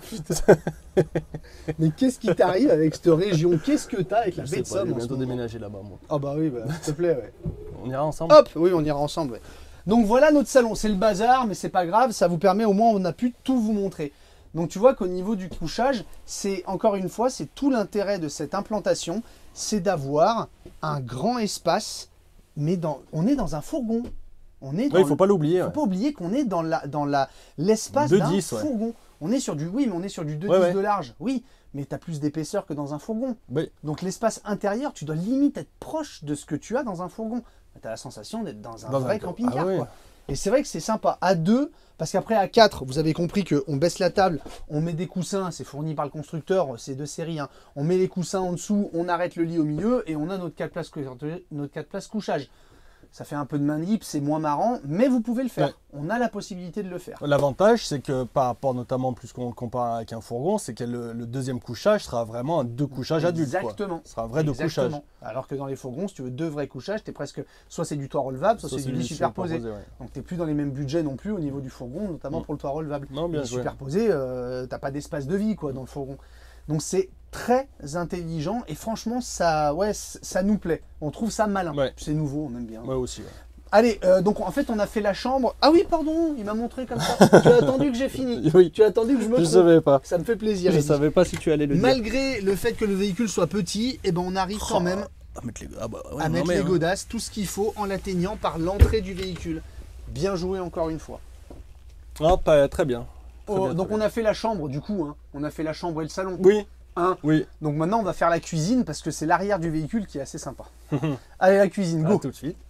Mais qu'est-ce qui t'arrive avec cette région? Qu'est-ce que t'as avec la Je baie sais de pas, Somme j'ai en ce bientôt moment? déménager là-bas, moi. Ah bah oui, bah, s'il te plaît, ouais. On ira ensemble. Hop, oui, on ira ensemble. ouais. Donc voilà notre salon, c'est le bazar, mais c'est pas grave, ça vous permet au moins, on a pu tout vous montrer. Donc tu vois qu'au niveau du couchage, c'est encore une fois, c'est tout l'intérêt de cette implantation, c'est d'avoir un grand espace, mais dans, on est dans un fourgon. On est dans Ouais, il faut le- pas l'oublier. faut ouais. pas oublier qu'on est dans la dans la l'espace deux d'un dix, ouais. fourgon. On est sur du oui, mais on est sur du deux dix Ouais, ouais. de large. Oui, mais tu as plus d'épaisseur que dans un fourgon. Oui. Donc l'espace intérieur, tu dois limite être proche de ce que tu as dans un fourgon. Tu as la sensation d'être dans un Dans vrai un- camping-car. ah ouais. quoi. Et c'est vrai que c'est sympa. À deux, parce qu'après à quatre, vous avez compris qu'on baisse la table, on met des coussins, c'est fourni par le constructeur, c'est deux séries. Hein. On met les coussins en dessous, on arrête le lit au milieu et on a notre quatre places, notre quatre places couchage. Ça fait un peu de main libre, c'est moins marrant, mais vous pouvez le faire. Ouais. On a la possibilité de le faire. L'avantage, c'est que par rapport notamment, plus qu'on compare avec un fourgon, c'est que le, le deuxième couchage sera vraiment un deux couchages adultes. Exactement. Ce sera un vrai deux couchages. Alors que dans les fourgons, si tu veux deux vrais couchages, es presque, soit c'est du toit relevable, soit, soit c'est du lit superposé. superposé ouais. Donc tu n'es plus dans les mêmes budgets non plus au niveau du fourgon, notamment mmh. pour le toit relevable. Non, bien joué. Superposé, euh, tu n'as pas d'espace de vie quoi, dans le fourgon. Donc c'est très intelligent et franchement, ça, ouais, ça nous plaît. On trouve ça malin. Ouais. C'est nouveau, on aime bien. Moi aussi. Ouais. Allez, euh, donc en fait on a fait la chambre. Ah oui, pardon, il m'a montré comme ça. Tu as attendu que j'ai fini. Oui. Tu as attendu que je me Je trompe. savais pas. Ça me fait plaisir. Je ne savais pas si tu allais le dire. Malgré le fait que le véhicule soit petit, eh ben on arrive oh, quand même à mettre les, ah bah, ouais, à mettre mais, les hein. godasses, tout ce qu'il faut en l'atteignant par l'entrée du véhicule. Bien joué encore une fois. Ah, pas, très bien. Très oh, bien donc très on bien. a fait la chambre du coup. Hein. On a fait la chambre et le salon. Oui. Hein oui. Donc maintenant on va faire la cuisine parce que c'est l'arrière du véhicule qui est assez sympa. Allez, la cuisine, go. À tout de suite.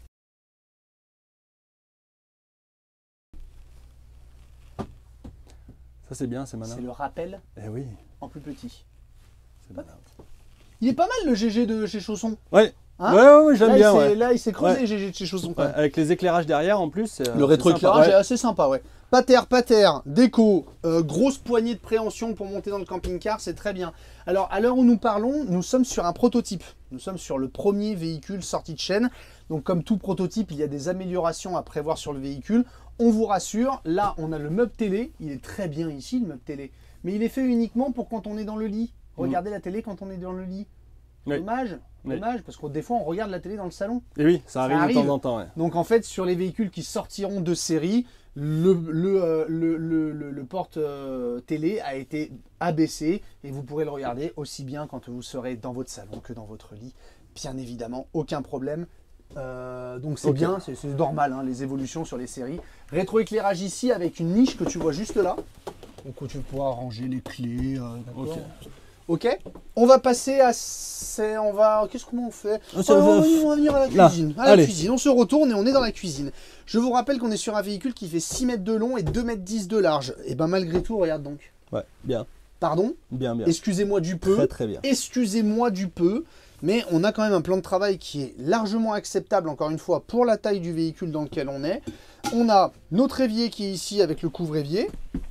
Ça c'est bien, c'est malin. C'est le rappel eh oui. en plus petit. C'est malin. Il est pas mal le G G de chez Chausson. Ouais. Hein ouais, ouais, ouais, j'aime bien. Ouais. Ouais. Là, il s'est creusé ouais. G G de chez Chausson. Ouais, avec les éclairages derrière en plus. Le rétroéclairage ouais. est assez sympa, ouais. Pater, pater, déco, euh, grosse poignée de préhension pour monter dans le camping-car, c'est très bien. Alors, à l'heure où nous parlons, nous sommes sur un prototype. Nous sommes sur le premier véhicule sorti de chaîne. Donc, comme tout prototype, il y a des améliorations à prévoir sur le véhicule. On vous rassure, là, on a le meuble télé. Il est très bien ici, le meuble télé. Mais il est fait uniquement pour quand on est dans le lit. Regardez mmh. la télé quand on est dans le lit. Oui. Dommage, oui. dommage, parce que des fois, on regarde la télé dans le salon. Et oui, ça arrive, ça arrive. de temps en temps. Ouais. Donc, en fait, sur les véhicules qui sortiront de série, le, le, euh, le, le, le, le porte euh, télé a été abaissé et vous pourrez le regarder aussi bien quand vous serez dans votre salon que dans votre lit. Bien évidemment, aucun problème. Euh, donc c'est okay. bien, c'est normal hein, les évolutions sur les séries. Rétroéclairage ici avec une niche que tu vois juste là. Donc tu pourras ranger les clés. Euh, ok. Ok. On va passer à. On va. Qu'est-ce qu'on fait oh, oh, On va venir à la cuisine. Là. À la Allez. cuisine. On se retourne et on est dans la cuisine. Je vous rappelle qu'on est sur un véhicule qui fait six mètres de long et deux mètres dix de large. Et ben malgré tout, regarde donc. Ouais, bien. Pardon. Bien, bien. Excusez-moi du peu. Très, très bien. Excusez-moi du peu. Mais on a quand même un plan de travail qui est largement acceptable, encore une fois, pour la taille du véhicule dans lequel on est. On a notre évier qui est ici avec le couvre-évier.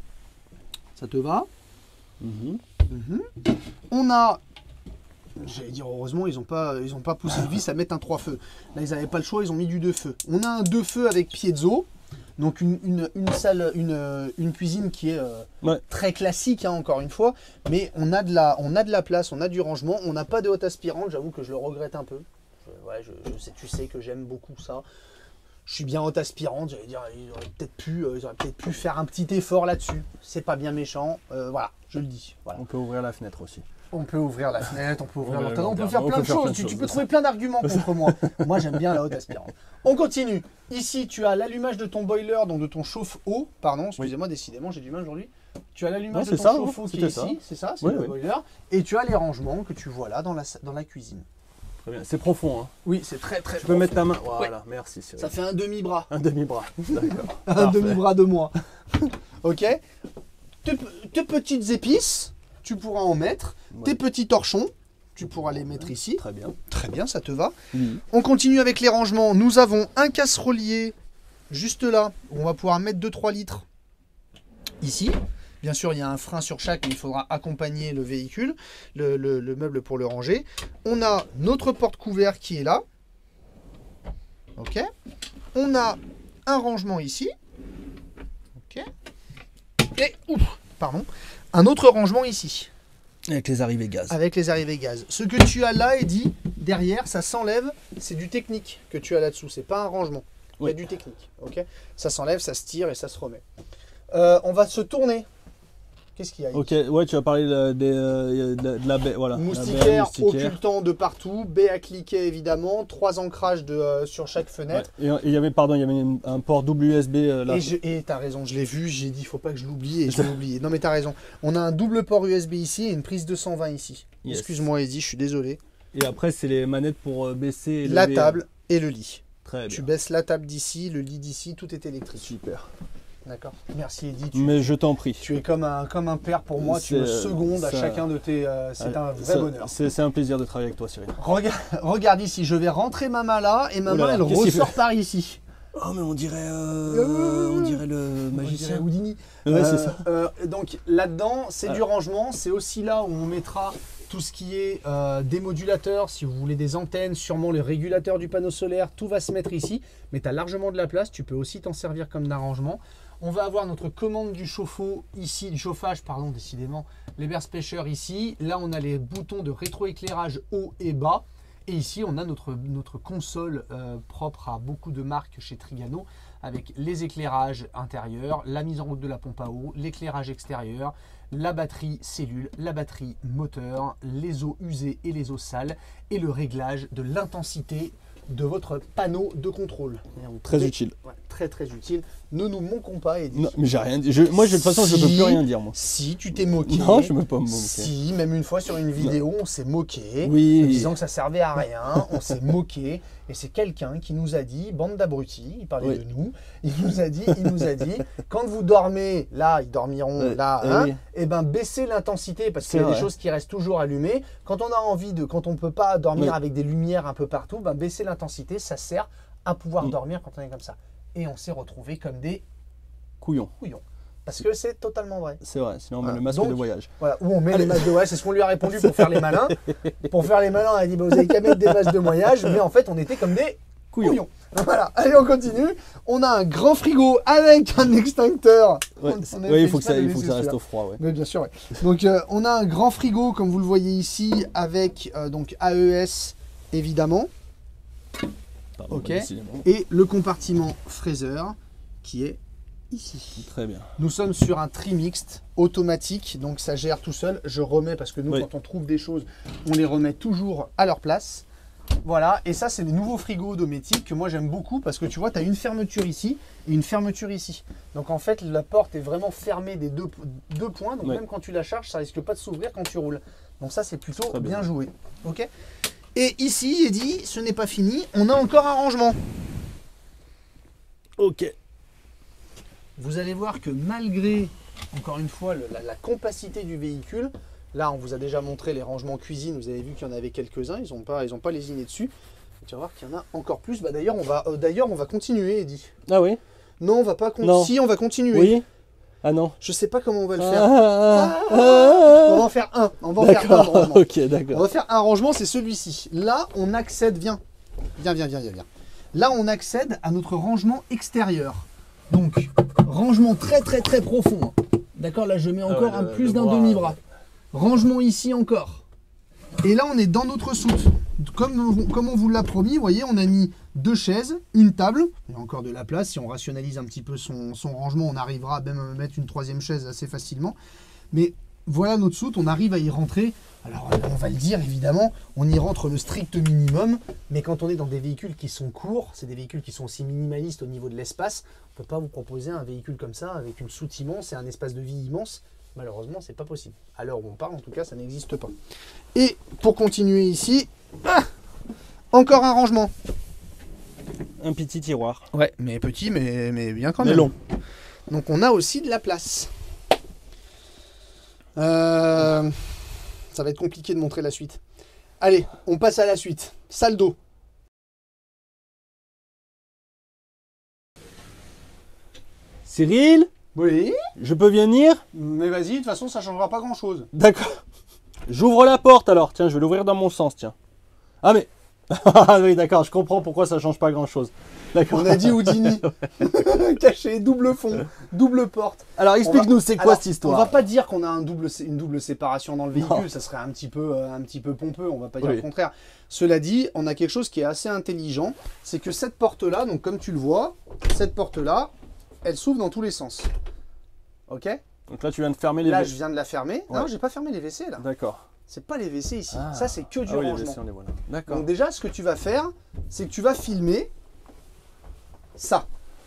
Ça te va? mm-hmm. Mm-hmm. On a... J'allais dire, heureusement, ils n'ont pas, ils ont pas poussé le vis à mettre un trois feux. Là, ils n'avaient pas le choix, ils ont mis du deux feux. On a un deux feux avec piezo. Donc une, une, une salle, une, une cuisine qui est euh, ouais. très classique, hein, encore une fois. Mais on a, de la, on a de la place, on a du rangement. On n'a pas de haute aspirante, j'avoue que je le regrette un peu. Je, ouais, je, je sais, tu sais que j'aime beaucoup ça. Je suis bien haute aspirante, j'allais dire, ils auraient peut-être pu, euh, peut pu faire un petit effort là-dessus. C'est pas bien méchant, euh, voilà, je le dis. Voilà. On peut ouvrir la fenêtre aussi. On peut ouvrir la fenêtre, on peut ouvrir ouais, l'antenne, on, on peut faire plein de choses. Tu, tu peux trouver plein d'arguments contre moi. Moi, j'aime bien la haute aspirante. On continue. Ici, tu as l'allumage de ton boiler, donc de ton chauffe-eau. Pardon, excusez-moi, oui. décidément, j'ai du mal aujourd'hui. Tu as l'allumage de ton chauffe-eau qui est ça. ici, c'est ça, c'est oui, le oui. boiler. Et tu as les rangements que tu vois là dans la, dans la cuisine. Très bien. C'est profond. Hein. Oui, c'est très très tu profond. Tu peux mettre ta main. Voilà, ouais. merci. Ça fait un demi-bras. Un demi-bras, d'accord. un demi-bras de moi. Ok. Tes, tes petites épices, tu pourras en mettre. Ouais. Tes petits torchons, tu pourras les mettre ici. Très bien. Très bien, ça te va. Mmh. On continue avec les rangements. Nous avons un casserolier juste là. Où on va pouvoir mettre deux trois litres ici. Bien sûr, il y a un frein sur chaque, mais il faudra accompagner le véhicule, le, le, le meuble pour le ranger. On a notre porte-couvert qui est là. Ok. On a un rangement ici. Ok. Et, ouf, pardon. Un autre rangement ici. Avec les arrivées gaz. Avec les arrivées gaz. Ce que tu as là, Eddy, derrière, ça s'enlève. C'est du technique que tu as là-dessous. C'est pas un rangement. Il oui. y a du technique. Ok. Ça s'enlève, ça se tire et ça se remet. Euh, on va se tourner. Qu'est-ce qu'il y a? Ok, ouais, tu as parlé de, de, de, de la baie, voilà. Moustiquaire, occultant de partout, baie à cliquet évidemment, trois ancrages de, euh, sur chaque fenêtre. Ouais. Et il y avait, pardon, il y avait un port double U S B euh, là. Et tu as raison, je l'ai vu, j'ai dit, il faut pas que je l'oublie et je l'ai oublié. Non mais tu as raison. On a un double port U S B ici et une prise deux cent vingt ici. Yes. Excuse-moi Eddy, je suis désolé. Et après, c'est les manettes pour baisser et la lever, table et le lit. Très Tu bien. baisses la table d'ici, le lit d'ici, tout est électrique. Super. D'accord. Merci Eddy. Tu, Mais je t'en prie. tu es comme un, comme un père pour moi. Tu C'est, me secondes à ça- chacun de tes. euh, c'est un vrai Ça- bonheur. C'est c'est un plaisir de travailler avec toi, Cyril. Regarde, regarde ici, je vais rentrer ma main là et ma Oh là main là, elle qu'est-ce qu'il ressort fait par ici. Oh, mais on dirait, euh, Euh, on dirait le On dirait magicien. Houdini. Ouais, c'est Euh, ça. euh, donc là-dedans, c'est Ah. du rangement. C'est aussi là où on mettra tout ce qui est euh, des modulateurs. Si vous voulez des antennes, sûrement les régulateurs du panneau solaire, tout va se mettre ici. Mais tu as largement de la place. Tu peux aussi t'en servir comme d'arrangement. On va avoir notre commande du chauffe-eau ici, du chauffage, pardon, décidément. Les berces pêcheurs ici. Là, on a les boutons de rétroéclairage haut et bas. Et ici, on a notre, notre console euh, propre à beaucoup de marques chez Trigano, avec les éclairages intérieurs, la mise en route de la pompe à eau, l'éclairage extérieur, la batterie cellule, la batterie moteur, les eaux usées et les eaux sales, et le réglage de l'intensité de votre panneau de contrôle. Et on Très peut- utile. Ouais, très très utile. Ne nous manquons pas, Eddy. Non, mais j'ai rien dit. Je- moi, je- de toute façon, je ne peux Si. plus rien dire, moi. Si tu t'es moqué. Non, je ne peux pas me moquer. Si, même une fois sur une vidéo, on s'est moqué, Oui. en disant que ça servait à rien, on s'est moqué, et c'est quelqu'un qui nous a dit, bande d'abrutis, il parlait Oui. de nous, il nous a dit, il nous a dit, quand vous dormez, là, ils dormiront Ouais, là, eh hein, oui. et ben baissez l'intensité, parce C'est qu'il y a des vrai. choses qui restent toujours allumées. Quand on a envie de, quand on peut pas dormir Oui. avec des lumières un peu partout, ben baisser l'intensité, ça sert à pouvoir Mm. dormir quand on est comme ça. Et on s'est retrouvés comme des Couillon. couillons. Parce que c'est totalement vrai. C'est vrai, sinon on met Voilà. le masque Donc, de voyage. Voilà, où on met les masques de voyage, c'est ce qu'on lui a répondu pour faire les malins. Pour faire les malins, on a dit bah, vous avez qu'à mettre des masques de voyage, mais en fait on était comme des Couillon. couillons. Voilà, allez on continue. On a un grand frigo avec un extincteur. Ouais, On- c'est- on a ouais, fait il faut que exprès ça, de il faut que laisser ça reste celui-là. au froid. Ouais. Oui, bien sûr. Ouais. Donc euh, on a un grand frigo comme vous le voyez ici avec euh, donc A E S évidemment Pardon, Ok. bah, décidément. et le compartiment fraiseur qui est ici. Très bien. Nous sommes sur un tri mixte automatique, donc ça gère tout seul. Je remets parce que nous, Oui. quand on trouve des choses, on les remet toujours à leur place. Voilà, et ça, c'est les nouveaux frigos Dometic que moi j'aime beaucoup parce que tu vois, tu as une fermeture ici et une fermeture ici. Donc en fait, la porte est vraiment fermée des deux, deux points. Donc Oui. même quand tu la charges, ça risque pas de s'ouvrir quand tu roules. Donc ça, c'est plutôt Très bien. bien. joué. Ok. Et ici, Eddy, ce n'est pas fini. On a encore un rangement. Ok. Vous allez voir que malgré, encore une fois, le- la, la compacité du véhicule, là on vous a déjà montré les rangements cuisine, vous avez vu qu'il y en avait quelques-uns, ils n'ont pas, ils ont pas lésiné dessus. Et tu vas voir qu'il y en a encore plus. Bah, d'ailleurs, on va, euh, d'ailleurs, on va continuer, Eddy. Ah oui. Non, on va pas continuer. Non. Si, on va continuer. Oui. Ah non. Je sais pas comment on va le Ah, faire. ah, On va ah, en faire un. On va en faire un de D'accord. rangement. Ok, On d'accord. va faire un rangement, c'est celui-ci. Là, on accède, viens. Viens, viens, viens, viens, viens. Là, on accède à notre rangement extérieur. Donc, rangement très, très, très profond. D'accord, là, je mets encore ouais, un le- plus le d'un bras, demi-bras. Rangement ici encore. Et là, on est dans notre soute. Comme, comme on vous l'a promis, vous voyez, on a mis deux chaises, une table. Il y a encore de la place. Si on rationalise un petit peu son, son rangement, on arrivera à même mettre une troisième chaise assez facilement. Mais voilà notre soute, on arrive à y rentrer. Alors, on va le dire, évidemment, on y rentre le strict minimum. Mais quand on est dans des véhicules qui sont courts, c'est des véhicules qui sont aussi minimalistes au niveau de l'espace, on ne peut pas vous proposer un véhicule comme ça, avec une soute immense et un espace de vie immense. Malheureusement, c'est pas possible. À l'heure où on parle, en tout cas, ça n'existe pas. Et pour continuer ici, ah, encore un rangement. Un petit tiroir. Ouais, mais petit, mais, mais bien quand Mais même. long. Donc on a aussi de la place. Euh, ça va être compliqué de montrer la suite. Allez, on passe à la suite. Salle d'eau. Cyril, Oui, je peux venir? mais vas-y, de toute façon, ça changera pas grand-chose. D'accord. J'ouvre la porte alors. Tiens, je vais l'ouvrir dans mon sens, tiens. Ah mais... Ah oui, d'accord, je comprends pourquoi ça change pas grand-chose. D'accord. On a dit Houdini. Caché, double fond, double porte. Alors explique-nous, c'est quoi Alors, cette histoire? On va pas dire qu'on a un double, une double séparation dans le véhicule, Non. ça serait un petit peu, euh, un petit peu pompeux, on va pas dire Oui. le contraire. Cela dit, on a quelque chose qui est assez intelligent, c'est que cette porte-là, donc comme tu le vois, cette porte-là, elle s'ouvre dans tous les sens. Ok? Donc là, tu viens de fermer les Là, V- je viens de la fermer. Ouais. Non, j'ai pas fermé les W C là. D'accord. C'est pas les W C ici. Ah. Ça, c'est que du Ah oui, les rangement. V C, on les voit là. D'accord. Donc déjà, ce que tu vas faire, c'est que tu vas filmer ça.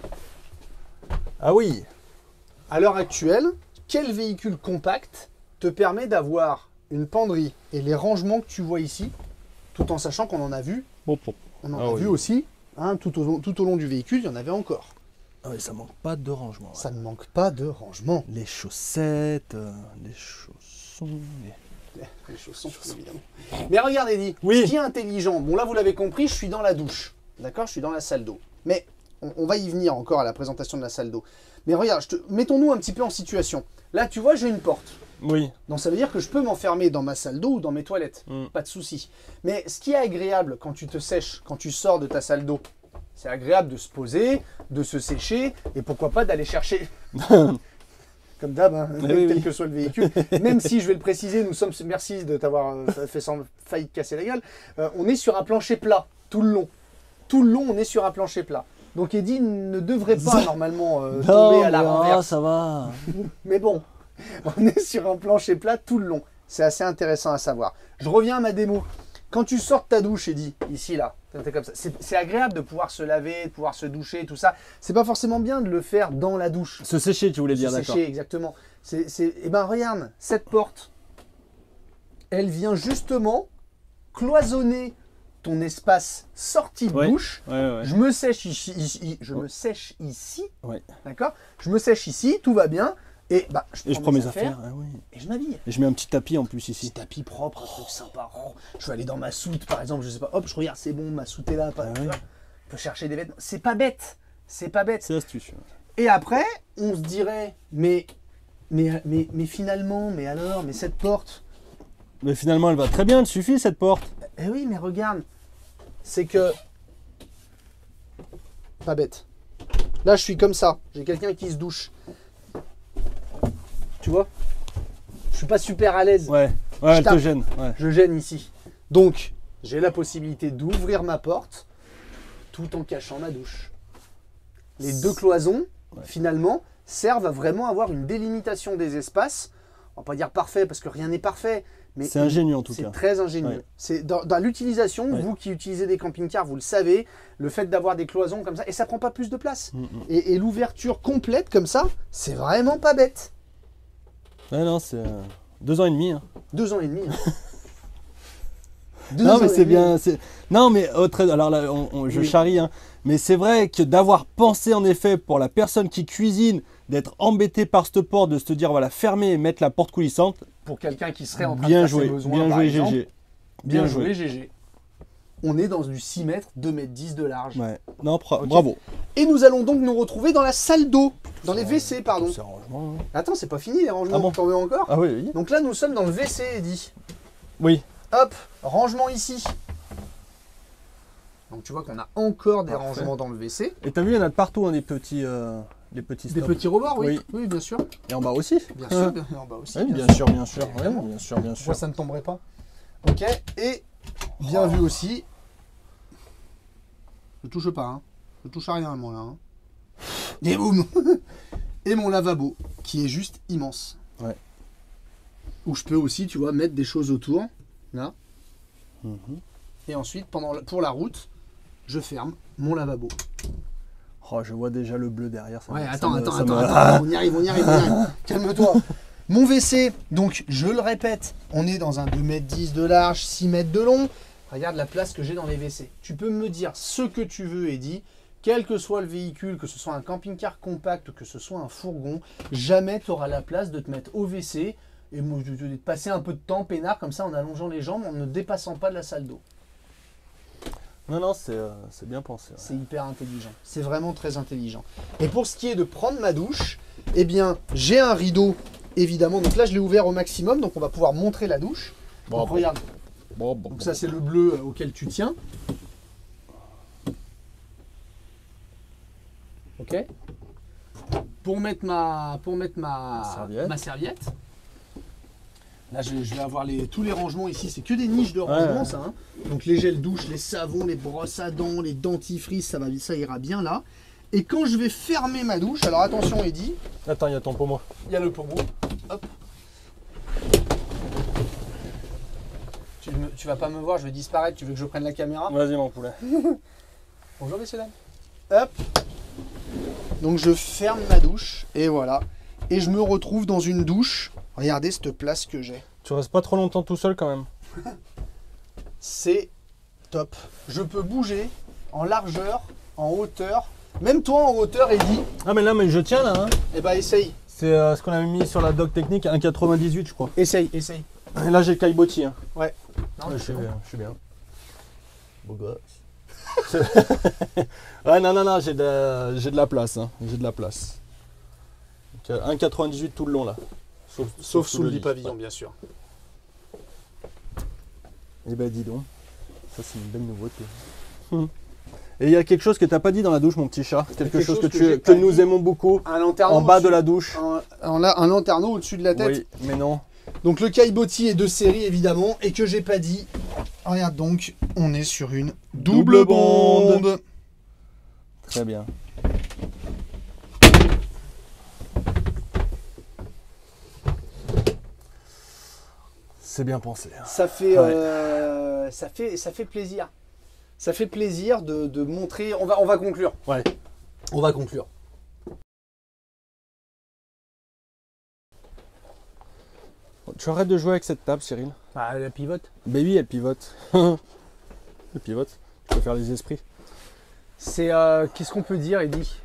Ah oui. À l'heure actuelle, quel véhicule compact te permet d'avoir une penderie et les rangements que tu vois ici, tout en sachant qu'on en a vu, Bon, bon. on en Ah a oui. vu aussi Hein, tout, au, tout au long du véhicule, il y en avait encore. Ah oui, ça manque pas de rangement. Ouais. Ça ne manque pas de rangement. Les chaussettes, euh, les chaussons. Les, les chaussons, évidemment. Mais regarde, Eddy, oui. Ce qui est intelligent, bon là vous l'avez compris, je suis dans la douche. D'accord, je suis dans la salle d'eau. Mais on, on va y venir encore à la présentation de la salle d'eau. Mais regarde, te... mettons-nous un petit peu en situation. Là, tu vois, j'ai une porte. Oui. Donc ça veut dire que je peux m'enfermer dans ma salle d'eau ou dans mes toilettes. Mm. Pas de souci. Mais ce qui est agréable quand tu te sèches, quand tu sors de ta salle d'eau, c'est agréable de se poser, de se sécher et pourquoi pas d'aller chercher... Comme d'hab, hein, oui, quel oui. que soit le véhicule. Même si, je vais le préciser, nous sommes... Merci de t'avoir fait sans failli te casser la gueule. Euh, on est sur un plancher plat, tout le long. Tout le long, on est sur un plancher plat. Donc Eddy ne devrait pas ça... normalement euh, non, tomber à la renverse. Non, ça va. Mais bon, on est sur un plancher plat tout le long. C'est assez intéressant à savoir. Je reviens à ma démo. Quand tu sors de ta douche, Eddy, ici, là, comme ça, c'est agréable de pouvoir se laver, de pouvoir se doucher, tout ça. C'est pas forcément bien de le faire dans la douche. Se sécher, tu voulais dire, d'accord. Se sécher, exactement. C'est, c'est... Eh ben, regarde, cette porte, elle vient justement cloisonner ton espace sortie de ouais, douche. Ouais, ouais. Je me sèche ici, ici je ouais. me sèche ici, ouais. D'accord. Je me sèche ici, tout va bien. Et, bah, je prends, et je prends mes, mes affaires, affaires ah oui. et je m'habille. Et je mets un petit tapis en plus ici. Petit tapis propre, un truc sympa. Je vais aller dans ma soute, par exemple, je sais pas. Hop, je regarde, c'est bon, ma soute est là. Pas, ah oui. Je peux chercher des vêtements. C'est pas bête. C'est pas bête. C'est astuce. Et après, on se dirait, mais, mais, mais, mais finalement, mais alors, mais cette porte. Mais finalement, elle va très bien, elle suffit cette porte. Eh oui, mais regarde, c'est que. Pas bête. Là, je suis comme ça. J'ai quelqu'un qui se douche. Tu vois, je suis pas super à l'aise. Ouais, ouais, elle te gêne. Ouais. Je gêne ici. Donc, j'ai la possibilité d'ouvrir ma porte tout en cachant ma douche. Les deux cloisons, ouais. finalement, servent à vraiment avoir une délimitation des espaces. On va pas dire parfait parce que rien n'est parfait. Mais c'est ingénieux en tout cas. C'est très ingénieux. Ouais. C'est dans, dans l'utilisation, ouais. vous qui utilisez des camping-cars, vous le savez, le fait d'avoir des cloisons comme ça, et ça prend pas plus de place. Mm -hmm. Et, et l'ouverture complète comme ça, c'est vraiment pas bête. Ouais, non, c'est euh, deux ans et demi. Hein. Deux ans et demi. Hein. deux non, mais c'est bien. Non, mais autre, alors là, on, on, je oui. charrie, hein, mais c'est vrai que d'avoir pensé en effet pour la personne qui cuisine, d'être embêté par cette porte, de se dire voilà, fermer et mettre la porte coulissante. Pour quelqu'un qui serait en train bien de joué, faire ses besoins, bien par joué, exemple, G G. Bien, bien joué, G G. On est dans du six mètres, deux mètres dix de large. Ouais. Non, okay. Bravo. Et nous allons donc nous retrouver dans la salle d'eau, dans les W C, pardon. Rangement, hein. Attends, c'est pas fini les rangements, ah bon t'en veux encore? Ah oui, oui. Donc là, nous sommes dans le W C, Eddy. Oui. Hop, rangement ici. Donc tu vois qu'on a encore des Parfait. rangements dans le W C. Et t'as vu, il y en a de partout, hein, des petits... Euh... Des petits, des petits rebords, oui. oui. Oui, bien sûr. Et en bas aussi. Bien sûr, bien, en bas aussi. Oui, bien, bien sûr, bien sûr, bien sûr. Ouais, bien sûr, bien sûr. Moi, ça ne tomberait pas. Ok. Et bien oh. vu aussi. Je touche pas, hein. Je touche à rien, moi là. Hein. Et boum. Et mon lavabo, qui est juste immense. Ouais. Où je peux aussi, tu vois, mettre des choses autour, là. Mm-hmm. Et ensuite, pendant pour la route, je ferme mon lavabo. Oh, je vois déjà le bleu derrière. Ça ouais, me, attends, ça attends, me, attends, me... attends, on y arrive, on y arrive, on y arrive. Calme-toi. Mon W C, donc je le répète, on est dans un deux mètres dix de large, six mètres de long. Regarde la place que j'ai dans les W C. Tu peux me dire ce que tu veux, Eddy, quel que soit le véhicule, que ce soit un camping-car compact, que ce soit un fourgon, jamais tu auras la place de te mettre au W C et de passer un peu de temps peinard comme ça en allongeant les jambes, en ne dépassant pas de la salle d'eau. Non, non, c'est euh, bien pensé. Ouais. C'est hyper intelligent. C'est vraiment très intelligent. Et pour ce qui est de prendre ma douche, eh bien, j'ai un rideau, évidemment. Donc là, je l'ai ouvert au maximum. Donc, on va pouvoir montrer la douche. Bon, donc, bon. regarde. Bon, bon, donc, bon. ça, c'est le bleu auquel tu tiens. Ok. Pour mettre ma, pour mettre ma, serviette. ma serviette. Là, je, je vais avoir les, tous les rangements ici. C'est que des niches de rangement, ouais. ça. Hein. Donc, les gels douche, les savons, les brosses à dents, les dentifrices, ça, va, ça ira bien là. Et quand je vais fermer ma douche, alors attention, Eddy. Attends, il y a ton pommeau. Il y a le pommeau. Hop. Tu, me, tu vas pas me voir, je vais disparaître. Tu veux que je prenne la caméra? Vas-y, mon poulet. Bonjour, messieurs, dames. Hop. Donc, je ferme ma douche. Et voilà. Et je me retrouve dans une douche. Regardez cette place que j'ai. Tu restes pas trop longtemps tout seul quand même. C'est top. Je peux bouger en largeur, en hauteur. Même toi en hauteur, Eddy. Ah mais là, mais je tiens là. Hein. Eh ben essaye. C'est euh, ce qu'on avait mis sur la doc technique, un virgule quatre-vingt-dix-huit je crois. Essaye, essaye. Et là j'ai le Caillebotti. Hein. Ouais. Non, ouais, je suis bien, je suis bien. Beau gosse. Ouais, non, non, non, j'ai de, j'ai de la place. Hein. J'ai de la place. un virgule quatre-vingt-dix-huit tout le long là. Sauf, Sauf, sauf sous le lit lit, pavillon, ouais. bien sûr. Eh ben dis donc, ça c'est une belle nouveauté. Hum. Et il y a quelque chose que tu n'as pas dit dans la douche, mon petit chat. Quelque, quelque chose, chose que, que, tu, que nous dit. Aimons beaucoup. Un lanterneau en bas de la douche. Un, un, un lanterneau au-dessus de la tête. Oui, mais non. Donc le Caillebotti est de série évidemment et que j'ai pas dit. Regarde donc, on est sur une double, double bonde. bonde. Très bien. C'est bien pensé. Hein. Ça fait, ouais. euh, ça fait, ça fait plaisir. Ça fait plaisir de, de montrer. On va, on va conclure. Ouais. On va conclure. Tu arrêtes de jouer avec cette table, Cyril. Ah, elle pivote. Baby, elle pivote. Elle pivote. Tu peux faire les esprits. C'est euh, qu'est-ce qu'on peut dire, Eddy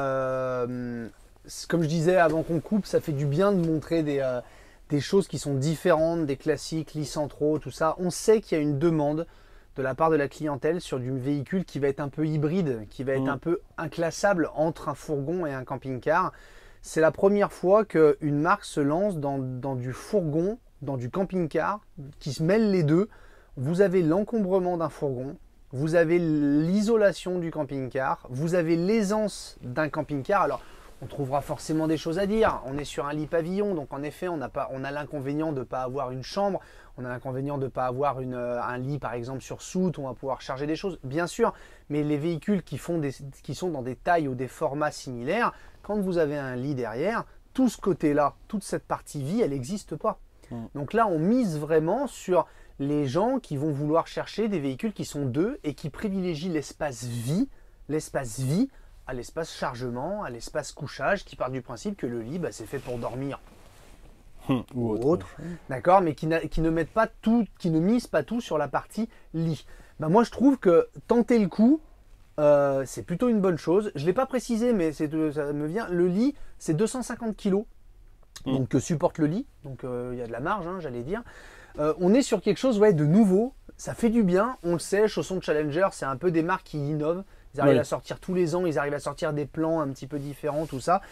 euh, Comme je disais avant qu'on coupe, ça fait du bien de montrer des, euh, des choses qui sont différentes, des classiques, Licentro, tout ça. On sait qu'il y a une demande de la part de la clientèle sur du véhicule qui va être un peu hybride, qui va être mmh. un peu inclassable entre un fourgon et un camping-car. C'est la première fois qu'une marque se lance dans, dans du fourgon, dans du camping-car, qui se mêle les deux. Vous avez l'encombrement d'un fourgon, vous avez l'isolation du camping-car, vous avez l'aisance d'un camping-car. Alors, on trouvera forcément des choses à dire. On est sur un lit pavillon, donc en effet, on a, pas, on a l'inconvénient de ne pas avoir une chambre. On a l'inconvénient de ne pas avoir une, un lit, par exemple, sur soute, où on va pouvoir charger des choses, bien sûr. Mais les véhicules qui, font des, qui sont dans des tailles ou des formats similaires, quand vous avez un lit derrière, tout ce côté-là, toute cette partie vie, elle n'existe pas. Mmh. Donc là, on mise vraiment sur les gens qui vont vouloir chercher des véhicules qui sont deux et qui privilégient l'espace vie, l'espace vie à l'espace chargement, à l'espace couchage, qui part du principe que le lit, bah, c'est fait pour dormir. Hum, ou autre, autre d'accord, mais qui, qui ne mettent pas tout, qui ne misent pas tout sur la partie lit. Ben moi, je trouve que tenter le coup, euh, c'est plutôt une bonne chose. Je l'ai pas précisé, mais c'est ça me vient. Le lit, c'est deux cent cinquante kilos, mmh. donc que supporte le lit. Donc il euh, y a de la marge, hein, j'allais dire. Euh, on est sur quelque chose, ouais, de nouveau. Ça fait du bien. On le sait. Chaussons Challenger, c'est un peu des marques qui innovent. Ils arrivent oui. à sortir tous les ans, ils arrivent à sortir des plans un petit peu différents, tout ça.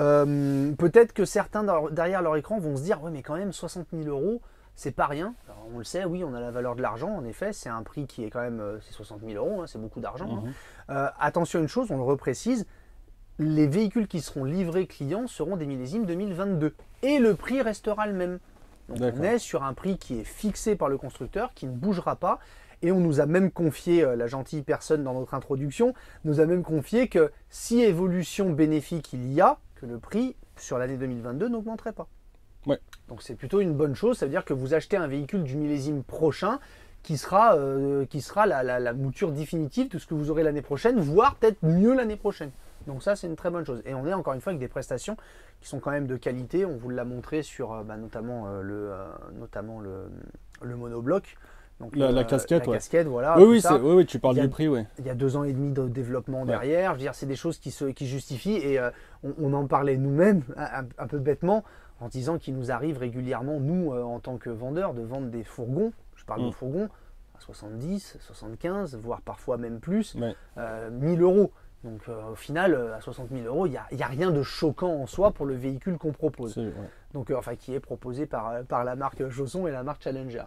Euh, Peut-être que certains derrière leur écran vont se dire, ouais, mais quand même soixante mille euros, c'est pas rien. Alors, on le sait, oui, on a la valeur de l'argent, en effet, c'est un prix qui est quand même, c'est soixante mille euros, hein, c'est beaucoup d'argent. Mm-hmm. hein. euh, attention à une chose, on le reprécise, les véhicules qui seront livrés clients seront des millésimes deux mille vingt-deux et le prix restera le même. Donc on est sur un prix qui est fixé par le constructeur, qui ne bougera pas. Et on nous a même confié, euh, la gentille personne dans notre introduction, nous a même confié que si évolution bénéfique il y a, que le prix sur l'année deux mille vingt-deux n'augmenterait pas. Ouais. Donc c'est plutôt une bonne chose, ça veut dire que vous achetez un véhicule du millésime prochain qui sera, euh, qui sera la, la, la mouture définitive de ce que vous aurez l'année prochaine, voire peut-être mieux l'année prochaine. Donc ça, c'est une très bonne chose. Et on est encore une fois avec des prestations qui sont quand même de qualité. On vous l'a montré sur euh, bah, notamment, euh, le, euh, notamment le, le monobloc. Donc, la, euh, la casquette, la ouais. casquette, voilà. Oui, oui, oui, oui, tu parles a, du prix, oui. Il y a deux ans et demi de développement derrière. Ouais. Je veux dire, c'est des choses qui se qui justifient. Et euh, on, on en parlait nous-mêmes, un, un peu bêtement, en disant qu'il nous arrive régulièrement, nous, euh, en tant que vendeurs, de vendre des fourgons. Je parle mmh. de fourgons à soixante-dix, soixante-quinze, voire parfois même plus, ouais. euh, mille euros. Donc euh, au final, euh, à soixante mille euros, il n'y a, a rien de choquant en soi pour le véhicule qu'on propose. Ouais. Donc, euh, enfin, qui est proposé par, par la marque Chausson et la marque Challenger.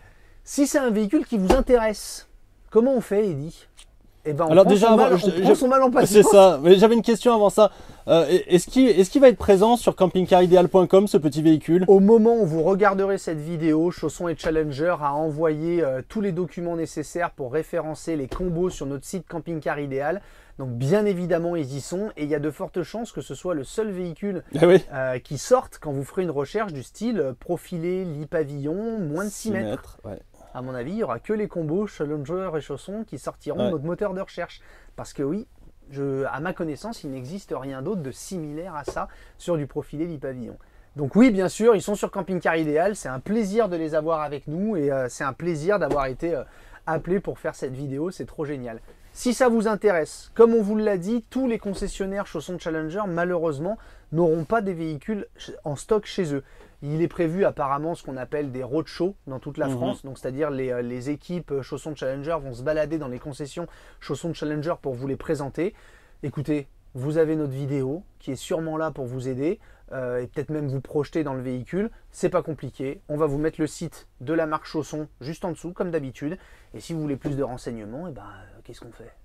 Si c'est un véhicule qui vous intéresse, comment on fait, Eddy ? Eh ben, on Alors prend déjà, son mal, je, on je, prend son mal en patience. C'est ça. Mais j'avais une question avant ça. Euh, est-ce qu'il est-ce qu'il va être présent sur camping car idéal point com, ce petit véhicule ? Au moment où vous regarderez cette vidéo, Chausson et Challenger a envoyé euh, tous les documents nécessaires pour référencer les combos sur notre site Camping Car Idéal. Donc bien évidemment, ils y sont. Et il y a de fortes chances que ce soit le seul véhicule ah oui. euh, qui sorte quand vous ferez une recherche du style euh, profilé, lit pavillon, moins de six mètres. Ouais. À mon avis, il n'y aura que les combos Challenger et Chausson qui sortiront ouais. notre moteur de recherche. Parce que oui, je, à ma connaissance, il n'existe rien d'autre de similaire à ça sur du profilé lit pavillon. Donc oui, bien sûr, ils sont sur Camping Car Idéal. C'est un plaisir de les avoir avec nous et euh, c'est un plaisir d'avoir été euh, appelé pour faire cette vidéo. C'est trop génial. Si ça vous intéresse, comme on vous l'a dit, tous les concessionnaires chaussons Challenger, malheureusement, n'auront pas des véhicules en stock chez eux. Il est prévu apparemment ce qu'on appelle des roadshows dans toute la mmh. France, donc c'est-à-dire les, les équipes chaussons Challenger vont se balader dans les concessions chaussons Challenger pour vous les présenter. Écoutez, vous avez notre vidéo qui est sûrement là pour vous aider euh, et peut-être même vous projeter dans le véhicule. C'est pas compliqué. On va vous mettre le site de la marque Chausson juste en dessous, comme d'habitude. Et si vous voulez plus de renseignements, et ben, euh, qu'est-ce qu'on fait?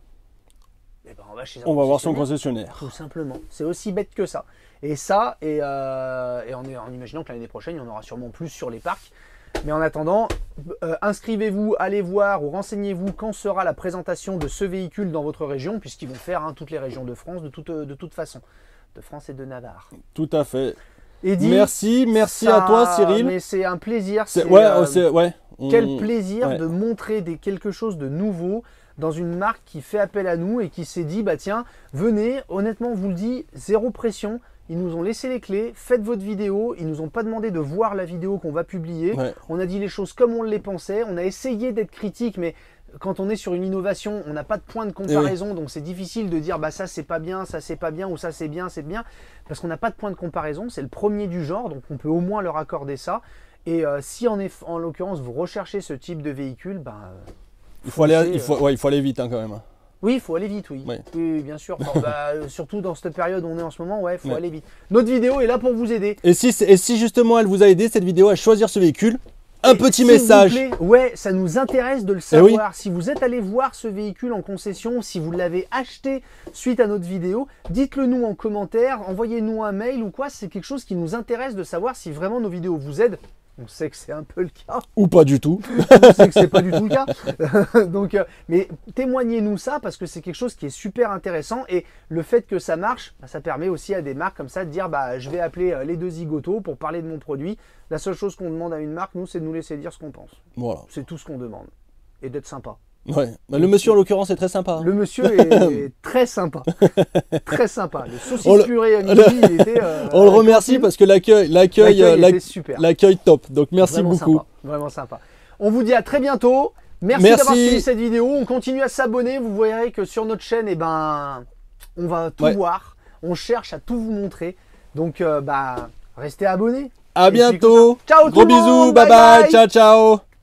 Eh ben, on va chez un On va voir son concessionnaire. Tout simplement. C'est aussi bête que ça. Et ça, et, euh, et en, en imaginant que l'année prochaine, il y en aura sûrement plus sur les parcs. Mais en attendant, euh, inscrivez-vous, allez voir ou renseignez-vous quand sera la présentation de ce véhicule dans votre région, puisqu'ils vont faire hein, toutes les régions de France de toute, de toute façon. De France et de Navarre. Tout à fait. Eddy, merci, merci ça, à toi Cyril. Mais c'est un plaisir. C'est, ouais, euh, c'est, ouais. On... Quel plaisir ouais. de montrer des, quelque chose de nouveau dans une marque qui fait appel à nous et qui s'est dit, bah tiens, venez, honnêtement, on vous le dit, zéro pression. Ils nous ont laissé les clés, faites votre vidéo, ils nous ont pas demandé de voir la vidéo qu'on va publier. Ouais. On a dit les choses comme on les pensait, on a essayé d'être critique, mais quand on est sur une innovation, on n'a pas de point de comparaison, oui. donc c'est difficile de dire bah ça c'est pas bien, ça c'est pas bien, ou ça c'est bien, c'est bien, parce qu'on n'a pas de point de comparaison, c'est le premier du genre, donc on peut au moins leur accorder ça. Et euh, si en, eff- en l'occurrence vous recherchez ce type de véhicule, ben... Euh, il, faut aller, il, faut, ouais, il faut aller vite hein, quand même. Oui, il faut aller vite, oui. Ouais. Oui, bien sûr. Bon, bah, surtout dans cette période où on est en ce moment, ouais, il faut ouais. aller vite. Notre vidéo est là pour vous aider. Et si, et si justement elle vous a aidé, cette vidéo, à choisir ce véhicule, un et petit message. Plaît, ouais, ça nous intéresse de le savoir. Oui. Si vous êtes allé voir ce véhicule en concession, si vous l'avez acheté suite à notre vidéo, dites-le nous en commentaire, envoyez-nous un mail ou quoi. C'est quelque chose qui nous intéresse de savoir si vraiment nos vidéos vous aident. On sait que c'est un peu le cas. Ou pas du tout. On sait que c'est pas du tout le cas. Donc, euh, mais témoignez-nous ça parce que c'est quelque chose qui est super intéressant et le fait que ça marche, bah, ça permet aussi à des marques comme ça de dire bah je vais appeler euh, les deux zigotos pour parler de mon produit. La seule chose qu'on demande à une marque, nous, c'est de nous laisser dire ce qu'on pense. Voilà. C'est tout ce qu'on demande et d'être sympa. Ouais. Bah, le monsieur en l'occurrence est très sympa. Le monsieur est très sympa, très sympa. Le saucisse purée à midi, il était. Euh, on le remercie parce que l'accueil, l'accueil, l'accueil super. L'accueil top. Donc merci Vraiment beaucoup. Sympa. Vraiment sympa. On vous dit à très bientôt. Merci, Merci. d'avoir suivi cette vidéo. On continue à s'abonner. Vous verrez que sur notre chaîne, eh ben, on va tout ouais. voir. On cherche à tout vous montrer. Donc, euh, bah, restez abonnés. À Et bientôt. Ciao. Gros bisous. Bye bye. bye. Ciao, ciao.